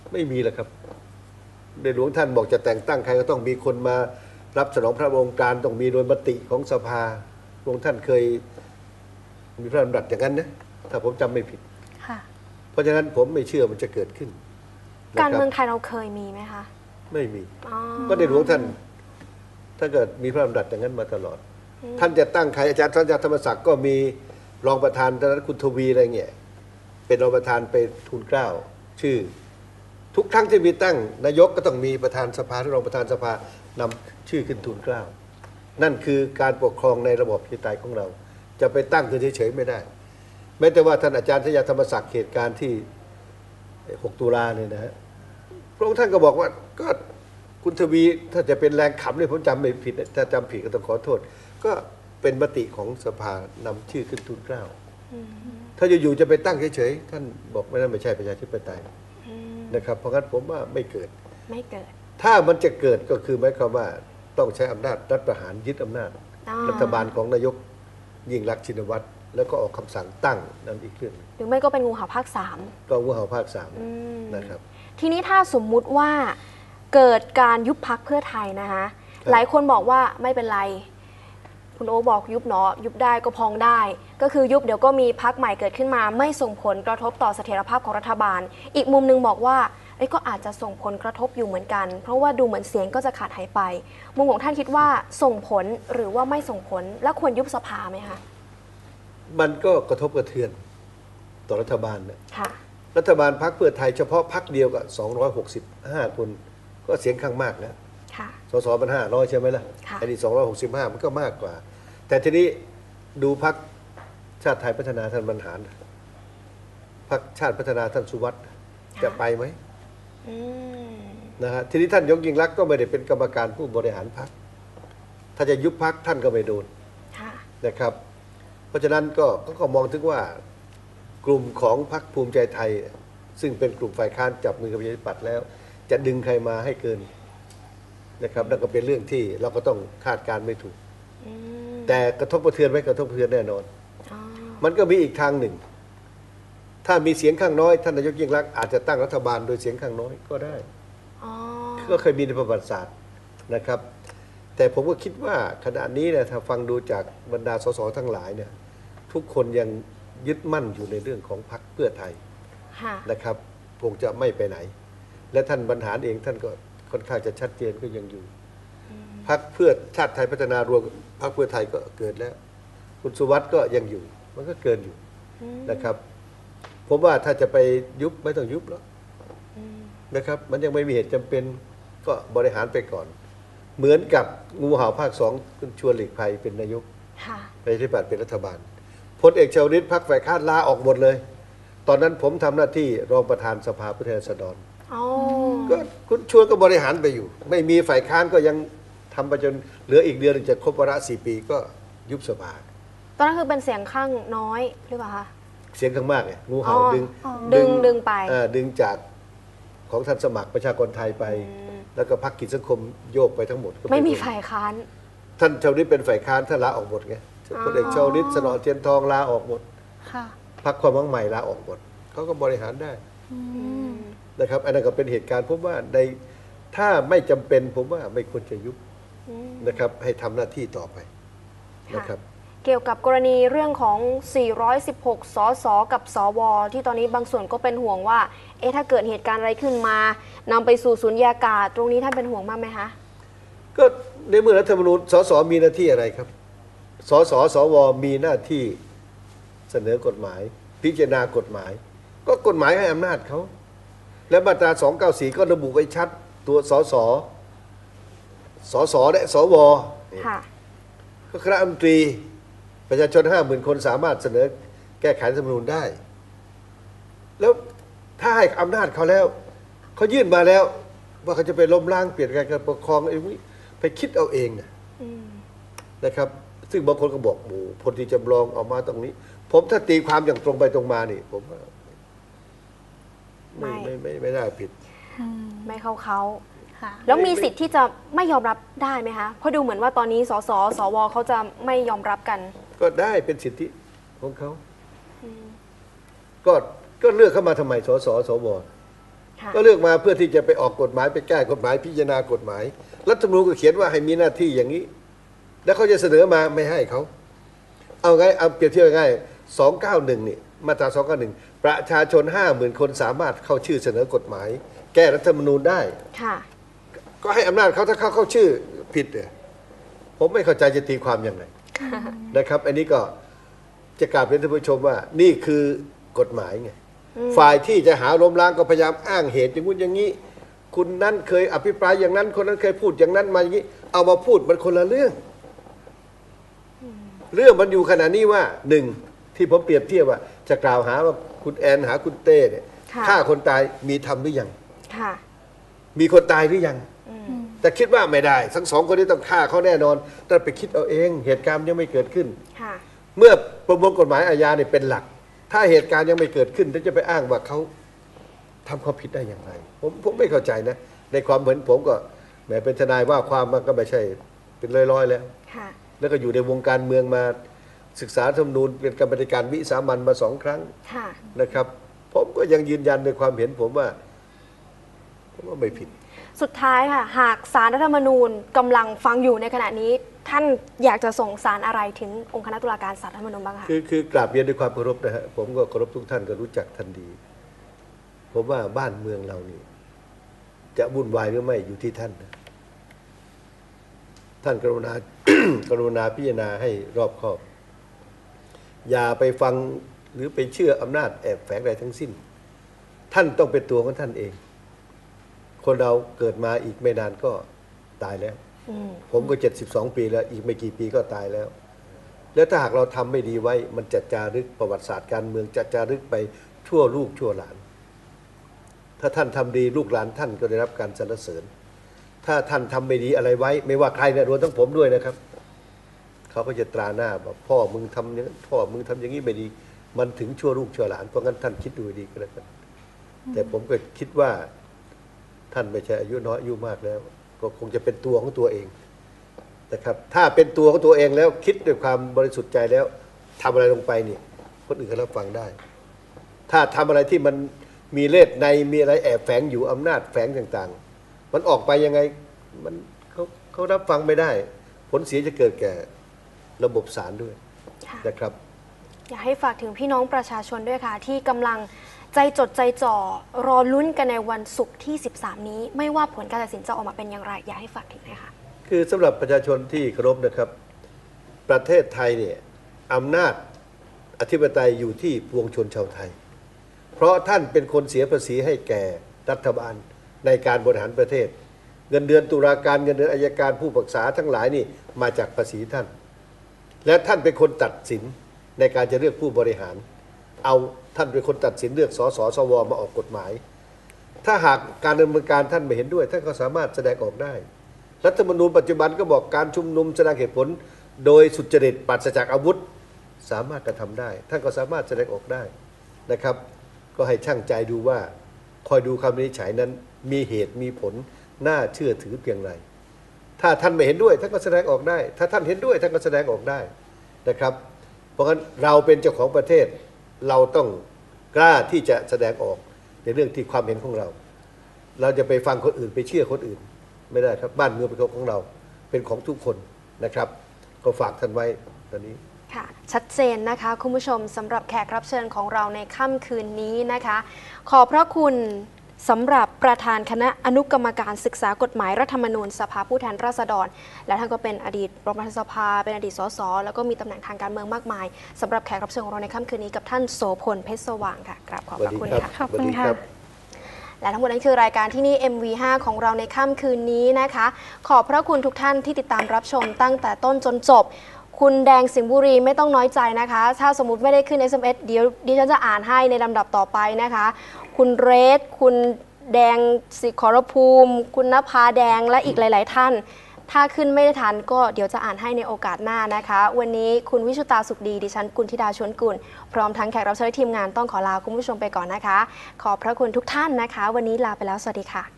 ไม่มีหรอกครับในหลวงท่านบอกจะแต่งตั้งใครก็ต้องมีคนมารับสนองพระองค์การต้องมีโดยมติของสภาหลวงท่านเคยมีพระดำรัสอย่างนั้นนะถ้าผมจำไม่ผิดค่ะเพราะฉะนั้นผมไม่เชื่อมันจะเกิดขึ้นนะคบการเมืองไทยเราเคยมีไหมคะไม่มีอ๋อก็ในหลวงท่านถ้าเกิดมีพระดำรัสอย่างนั้นมาตลอด ท่านจะตั้งใครอาจารย์ธรรมศักดิ์ก็มีรองประธานตอนนั้นคุณทวีอะไรเงี้ยเป็นรองประธานไปทูลเกล้าชื่อ ทุกครั้งที่มีตั้งนายกก็ต้องมีประธานสภาหรือรองประธานสภานำชื่อขึ้นทูลเกล้านั่นคือการปกครองในระบอบประชาธิปไตยของเรา จะไปตั้งขึ้นเฉยๆไม่ได้แม้แต่ว่าท่านอาจารย์ชยธรรมศักดิ์เหตุการณ์ที่6 ตุลาเนี่ยนะฮะพระองค์ท่านก็บอกว่าก็คุณทวีถ้าจะเป็นแรงขำเนี่ยผมจำไม่ผิดถ้าจำผิดก็ต้องขอโทษก็เป็นมติของสภานำชื่อขึ้นทูลเกล้าถ้าอยู่ๆจะไปตั้งเฉยๆท่านบอกไม่ใช่ประชาธิปไตยนะครับเพราะงั้นผมว่าไม่เกิดไม่เกิดถ้ามันจะเกิดก็คือหมายความว่าต้องใช้อำนาจรัฐประหารยึดอำนาจ รัฐบาลของนายกยิ่งรักษณ์ชินวัตรแล้วก็ออกคำสั่งตั้งนั่นอีกเรื่องหรือไม่ก็เป็นงูเห่าภาคก็งูเห่าภาค 3 3นะครับทีนี้ถ้าสมมุติว่าเกิดการยุบพักเพื่อไทยนะคะหลายคนบอกว่าไม่เป็นไรคุณโอบอกยุบเนาะยุบได้ก็พองได้ ก็คือยุบเดี๋ยวก็มีพักใหม่เกิดขึ้นมาไม่ส่งผลกระทบต่อเสถียรภาพของรัฐบาล อีกมุมนึงบอกว่าก็อาจจะส่งผลกระทบอยู่เหมือนกัน เพราะว่าดูเหมือนเสียงก็จะขาดหายไปมุมของท่านคิดว่าส่งผลหรือว่าไม่ส่งผลและควรยุบสภาไหมคะมันก็กระทบกระเทือนต่อรัฐบาลนะค่ะรัฐบาลพรรคเพื่อไทยเฉพาะพรรคเดียวกับ265 คนก็เสียงข้างมากนะสสมัน500ใช่ไหมล่ะอันนี้265มันก็มากกว่าแต่ทีนี้ดูพรรคชาติไทยพัฒนาท่านบรรหารพรรคชาติพัฒนาท่านสุวัสดิ์จะไปไหมนะฮะทีนี้ท่านยงยิ่งลักษณ์ก็ไม่ได้เป็นกรรมการผู้บริหารพรรคถ้าจะยุบพรรคท่านก็ไม่โดนนะครับเพราะฉะนั้นก็มองถึงว่ากลุ่มของพรรคภูมิใจไทยซึ่งเป็นกลุ่มฝ่ายค้านจับมือกับประชาธิปัตย์แล้วจะดึงใครมาให้เกินนะครับนั่นก็เป็นเรื่องที่เราก็ต้องคาดการไม่ถูกแต่กระทบกระเทือนไหมกระทบกระเทือนแน่นอนมันก็มีอีกทางหนึ่งถ้ามีเสียงข้างน้อยท่านนายกยิ่งลักษณ์อาจจะตั้งรัฐบาลโดยเสียงข้างน้อยก็ได้ก็เคยมีในประวัติศาสตร์นะครับแต่ผมก็คิดว่าขณะนี้เนี่ยถ้าฟังดูจากบรรดาสสทั้งหลายเนี่ยทุกคนยังยึดมั่นอยู่ในเรื่องของพรรคเพื่อไทยนะครับคงจะไม่ไปไหนและท่านบรรหารเองท่านก็ค่อนข้างจะชัดเจนก็ยังอยู่พรรคเพื่อชาติไทยพัฒนารวมพรรคเพื่อไทยก็เกิดแล้วคุณสุวัสดิ์ก็ยังอยู่มันก็เกินอยู่นะครับผมว่าถ้าจะไปยุบไม่ต้องยุบแล้วนะครับมันยังไม่มีเหตุจำเป็นก็บริหารไปก่อนเหมือนกับงูเห่าภาค 2คุณชวนหลีกภัยเป็นนายกประชาธิปัตย์เป็นรัฐบาลพลเอกชวลิตพรรคฝ่ายค้านลาออกหมดเลยตอนนั้นผมทำหน้าที่รองประธานสภาผู้แทนราษฎรก็คุณชวนก็บริหารไปอยู่ไม่มีฝ่ายค้านก็ยังทำไปจนเหลืออีกเดือนจะครบวาระ4 ปีก็ยุบสภาตอนนั้นคือเป็นเสียงข้างน้อยหรือเปล่าคะเสียงข้างมากไงงูเห่าดึงไปดึงจากของท่านสมัครประชากรไทยไปแล้วก็พรรคกิจสังคมโยกไปทั้งหมดไม่มีฝ่ายค้านท่านชวลิตเป็นฝ่ายค้านท่านลาออกหมดไงพลเอกชวลิตสนอเทียนทองลาออกหมดพรรคความหวังใหม่ลาออกหมดเขาก็บริหารได้นะครับอันนั้นก็เป็นเหตุการณ์ผมว่าในถ้าไม่จำเป็นผมว่าไม่ควรจะยุบนะครับให้ทำหน้าที่ต่อไปนะครับเกี่ยวกับกรณีเรื่องของ 416 สสกับสวที่ตอนนี้บางส่วนก็เป็นห่วงว่าถ้าเกิดเหตุการณ์อะไรขึ้นมานำไปสู่สุญญากาศตรงนี้ท่านเป็นห่วงมากไหมคะก็ในเมื่อรัฐธรรมนูญสสมีหน้าที่อะไรครับสสสวมีหน้าที่เสนอกฎหมายพิจารณากฎหมายก็กฎหมายให้อำนาจเขาและมาตรา294ก็ระบุไว้ชัดตัวสสและสวก็คณะรัฐมนตรีประชาชน 50,000 คนสามารถเสนอแก้ไขรัฐธรรมนูญได้แล้วถ้าให้อำนาจเขาแล้วเขายื่นมาแล้วว่าเขาจะไปล้มล้างเปลี่ยนการปกครองไอ้นี้ไปคิดเอาเองนะครับซึ่งบางคนก็บอกหมู่พลที่จำลองออกมาตรงนี้ผมถ้าตีความอย่างตรงไปตรงมานี่ผมว่าไม่ได้ผิดไม่เข้าเขาแล้วมีสิทธิ์ที่จะไม่ยอมรับได้ไหมคะเพราะดูเหมือนว่าตอนนี้สสสวเขาจะไม่ยอมรับกันก็ได้เป็นสิทธิของเขาก็เลือกเข้ามาทำไมสสสวก็เลือกมาเพื่อที่จะไปออกกฎหมายไปแก้กฎหมายพิจารณากฎหมายรัฐธรรมนูญก็เขียนว่าให้มีหน้าที่อย่างนี้ แล้วเขาจะเสนอมาไม่ให้เขาเอาไงเอาเปรียบเทียบง่าย291นี่มาตรา291ประชาชน 50,000 คนสามารถเข้าชื่อเสนอกฎหมาย แก้รัฐธรรมนูญได้ก็ให้อำนาจเขาถ้าเขาเข้าชื่อผิดเนี่ยผมไม่เข้าใจจะตีความยังไงนะครับอันนี้ก็จะกราบเรียนท่านผู้ชมว่านี่คือกฎหมายไงฝ่ายที่จะหาล้มล้างก็พยายามอ้างเหตุอย่างงู้นอย่างนี้ คุณนั้นเคยอภิปรายอย่างนั้นคนนั้นเคยพูดอย่างนั้นมาอย่างนี้เอามาพูดมันคนละเรื่องมันอยู่ขณะนี้ว่าหนึ่งที่ผมเปรียบเทียบว่าจะกล่าวหาว่าคุณแอนหาคุณเต้เนี่ยฆ่าคนตายมีทำหรือยังมีคนตายหรือยังแต่คิดว่าไม่ได้ทั้งสองคนนี้ต้องฆ่าเขาแน่นอนแต่ไปคิดเอาเองเหตุการณ์ยังไม่เกิดขึ้นเมื่อประมวลกฎหมายอาญาเนี่ยเป็นหลักถ้าเหตุการณ์ยังไม่เกิดขึ้นจะไปอ้างว่าเขาทำความผิดได้อย่างไรผมไม่เข้าใจนะในความเหมือนผมก็แม้เป็นทนายว่าความมันก็ไม่ใช่เป็นร้อยๆแล้วก็อยู่ในวงการเมืองมาศึกษารัฐธรรมนูญเป็นกรรมการวิสามัญมา2 ครั้งนะครับผมก็ยังยืนยันในความเห็นผมว่าไม่ผิดสุดท้ายค่ะหากศาลรัฐธรรมนูญกำลังฟังอยู่ในขณะนี้ท่านอยากจะส่งสารอะไรถึงองค์คณะตุลาการศาลรัฐธรรมนูญบ้างคะคือกราบเรียนด้วยความเคารพนะฮะผมก็เคารพทุกท่านก็รู้จักท่านดีผมว่าบ้านเมืองเรานี่จะวุ่นวายหรือไม่อยู่ที่ท่านนะท่านกรุณา กรุณาพิจารณาให้รอบคอบอย่าไปฟังหรือไปเชื่ออำนาจแอบแฝงใดทั้งสิ้นท่านต้องเป็นตัวของท่านเองคนเราเกิดมาอีกไม่นานก็ตายแล้วผมก็72 ปีแล้วอีกไม่กี่ปีก็ตายแล้วแล้วถ้าหากเราทำไม่ดีไว้มันจะจารึกประวัติศาสตร์การเมืองจะจารึกไปชั่วลูกชั่วหลานถ้าท่านทำดีลูกหลานท่านก็ได้รับการสรรเสริญถ้าท่านทำไม่ดีอะไรไว้ไม่ว่าใครเนี่ยรวมทั้งผมด้วยนะครับเขาก็จะตราหน้าบอกพ่อมึงทำอย่างนั้นพ่อมึงทำอย่างนี้ไม่ดีมันถึงชั่วลูกชั่วหลานเพราะงั้นท่านคิดดูดีก็แล้วกันแต่ผมก็คิดว่าท่านไม่ใช่อายุน้อยอายุมากแล้วก็คงจะเป็นตัวของตัวเองนะครับถ้าเป็นตัวของตัวเองแล้วคิดด้วยความบริสุทธิ์ใจแล้วทำอะไรลงไปนี่คนอื่นเขารับฟังได้ถ้าทำอะไรที่มันมีเลสในมีอะไรแอบแฝงอยู่อำนาจแฝงต่างๆมันออกไปยังไงมันเขารับฟังไม่ได้ผลเสียจะเกิดแก่ระบบศาลด้วยนะครับอยากให้ฝากถึงพี่น้องประชาชนด้วยค่ะที่กำลังใจจดใจจ่อรอลุ้นกันในวันศุกร์ที่13นี้ไม่ว่าผลการตัดสินจะออกมาเป็นอย่างไรอยากให้ฝากถึงเลยค่ะคือสำหรับประชาชนที่เคารพนะครับประเทศไทยเนี่ยอำนาจอธิปไตยอยู่ที่ปวงชนชาวไทยเพราะท่านเป็นคนเสียภาษีให้แก่รัฐบาลในการบริหารประเทศเงินเดือนตุลาการเงินเดือนอัยการผู้ปรึกษาทั้งหลายนี่มาจากภาษีท่านและท่านเป็นคนตัดสินในการจะเลือกผู้บริหารเอาท่านเป็นคนตัดสินเลือกสสสวมาออกกฎหมายถ้าหากการดำเนินการท่านไม่เห็นด้วยท่านก็สามารถแสดงออกได้รัฐธรรมนูญปัจจุบันก็บอกการชุมนุมแสดงเหตุผลโดยสุจริตปราศจากอาวุธสามารถกระทำได้ท่านก็สามารถแสดงออกได้นะครับก็ให้ช่างใจดูว่าคอยดูคำวินิจฉัยนั้นมีเหตุมีผลน่าเชื่อถือเพียงไรถ้าท่านไม่เห็นด้วยท่านก็แสดงออกได้ถ้าท่านเห็นด้วยท่านก็แสดงออกได้นะครับเพราะฉะนั้นเราเป็นเจ้าของประเทศเราต้องกล้าที่จะแสดงออกในเรื่องที่ความเห็นของเราเราจะไปฟังคนอื่นไปเชื่อคนอื่นไม่ได้ครับบ้านเมืองเป็นของเราเป็นของทุกคนนะครับก็ฝากท่านไว้ตอนนี้ค่ะชัดเจนนะคะคุณผู้ชมสำหรับแขกรับเชิญของเราในค่ำคืนนี้นะคะขอบพระคุณสำหรับประธานคณะอนุกรรมการศึกษากฎหมายรัฐธรรมนูญสภาผู้แทนราษฎรและท่านก็เป็นอดีตรองประธานสภาเป็นอดีตสสแล้วก็มีตำแหน่งทางการเมืองมากมายสำหรับแขกรับเชิญของเราในค่ำคืนนี้กับท่านโสพลเพชรสว่างค่ะกราบขอบพระคุณค่ะขอบคุณค่ะและทั้งหมดนั้นคือรายการที่นี่ MV5 ของเราในค่ำคืนนี้นะคะขอบพระคุณทุกท่านที่ติดตามรับชมตั้งแต่ต้นจนจบคุณแดงสิงห์บุรีไม่ต้องน้อยใจนะคะถ้าสมมุติไม่ได้ขึ้น SMS เดี๋ยวดิฉันจะอ่านให้ในลำดับต่อไปนะคะคุณเรศคุณแดงสิขรภูมิคุณณภาแดงและอีกหลายๆท่านถ้าขึ้นไม่ได้ทันก็เดี๋ยวจะอ่านให้ในโอกาสหน้านะคะวันนี้คุณวิชุตาสุขดีดิฉันกุลธิดาชวนกุลพร้อมทั้งแขกรับเชิญทีมงานต้องขอลาคุณผู้ชมไปก่อนนะคะขอบพระคุณทุกท่านนะคะวันนี้ลาไปแล้วสวัสดีค่ะ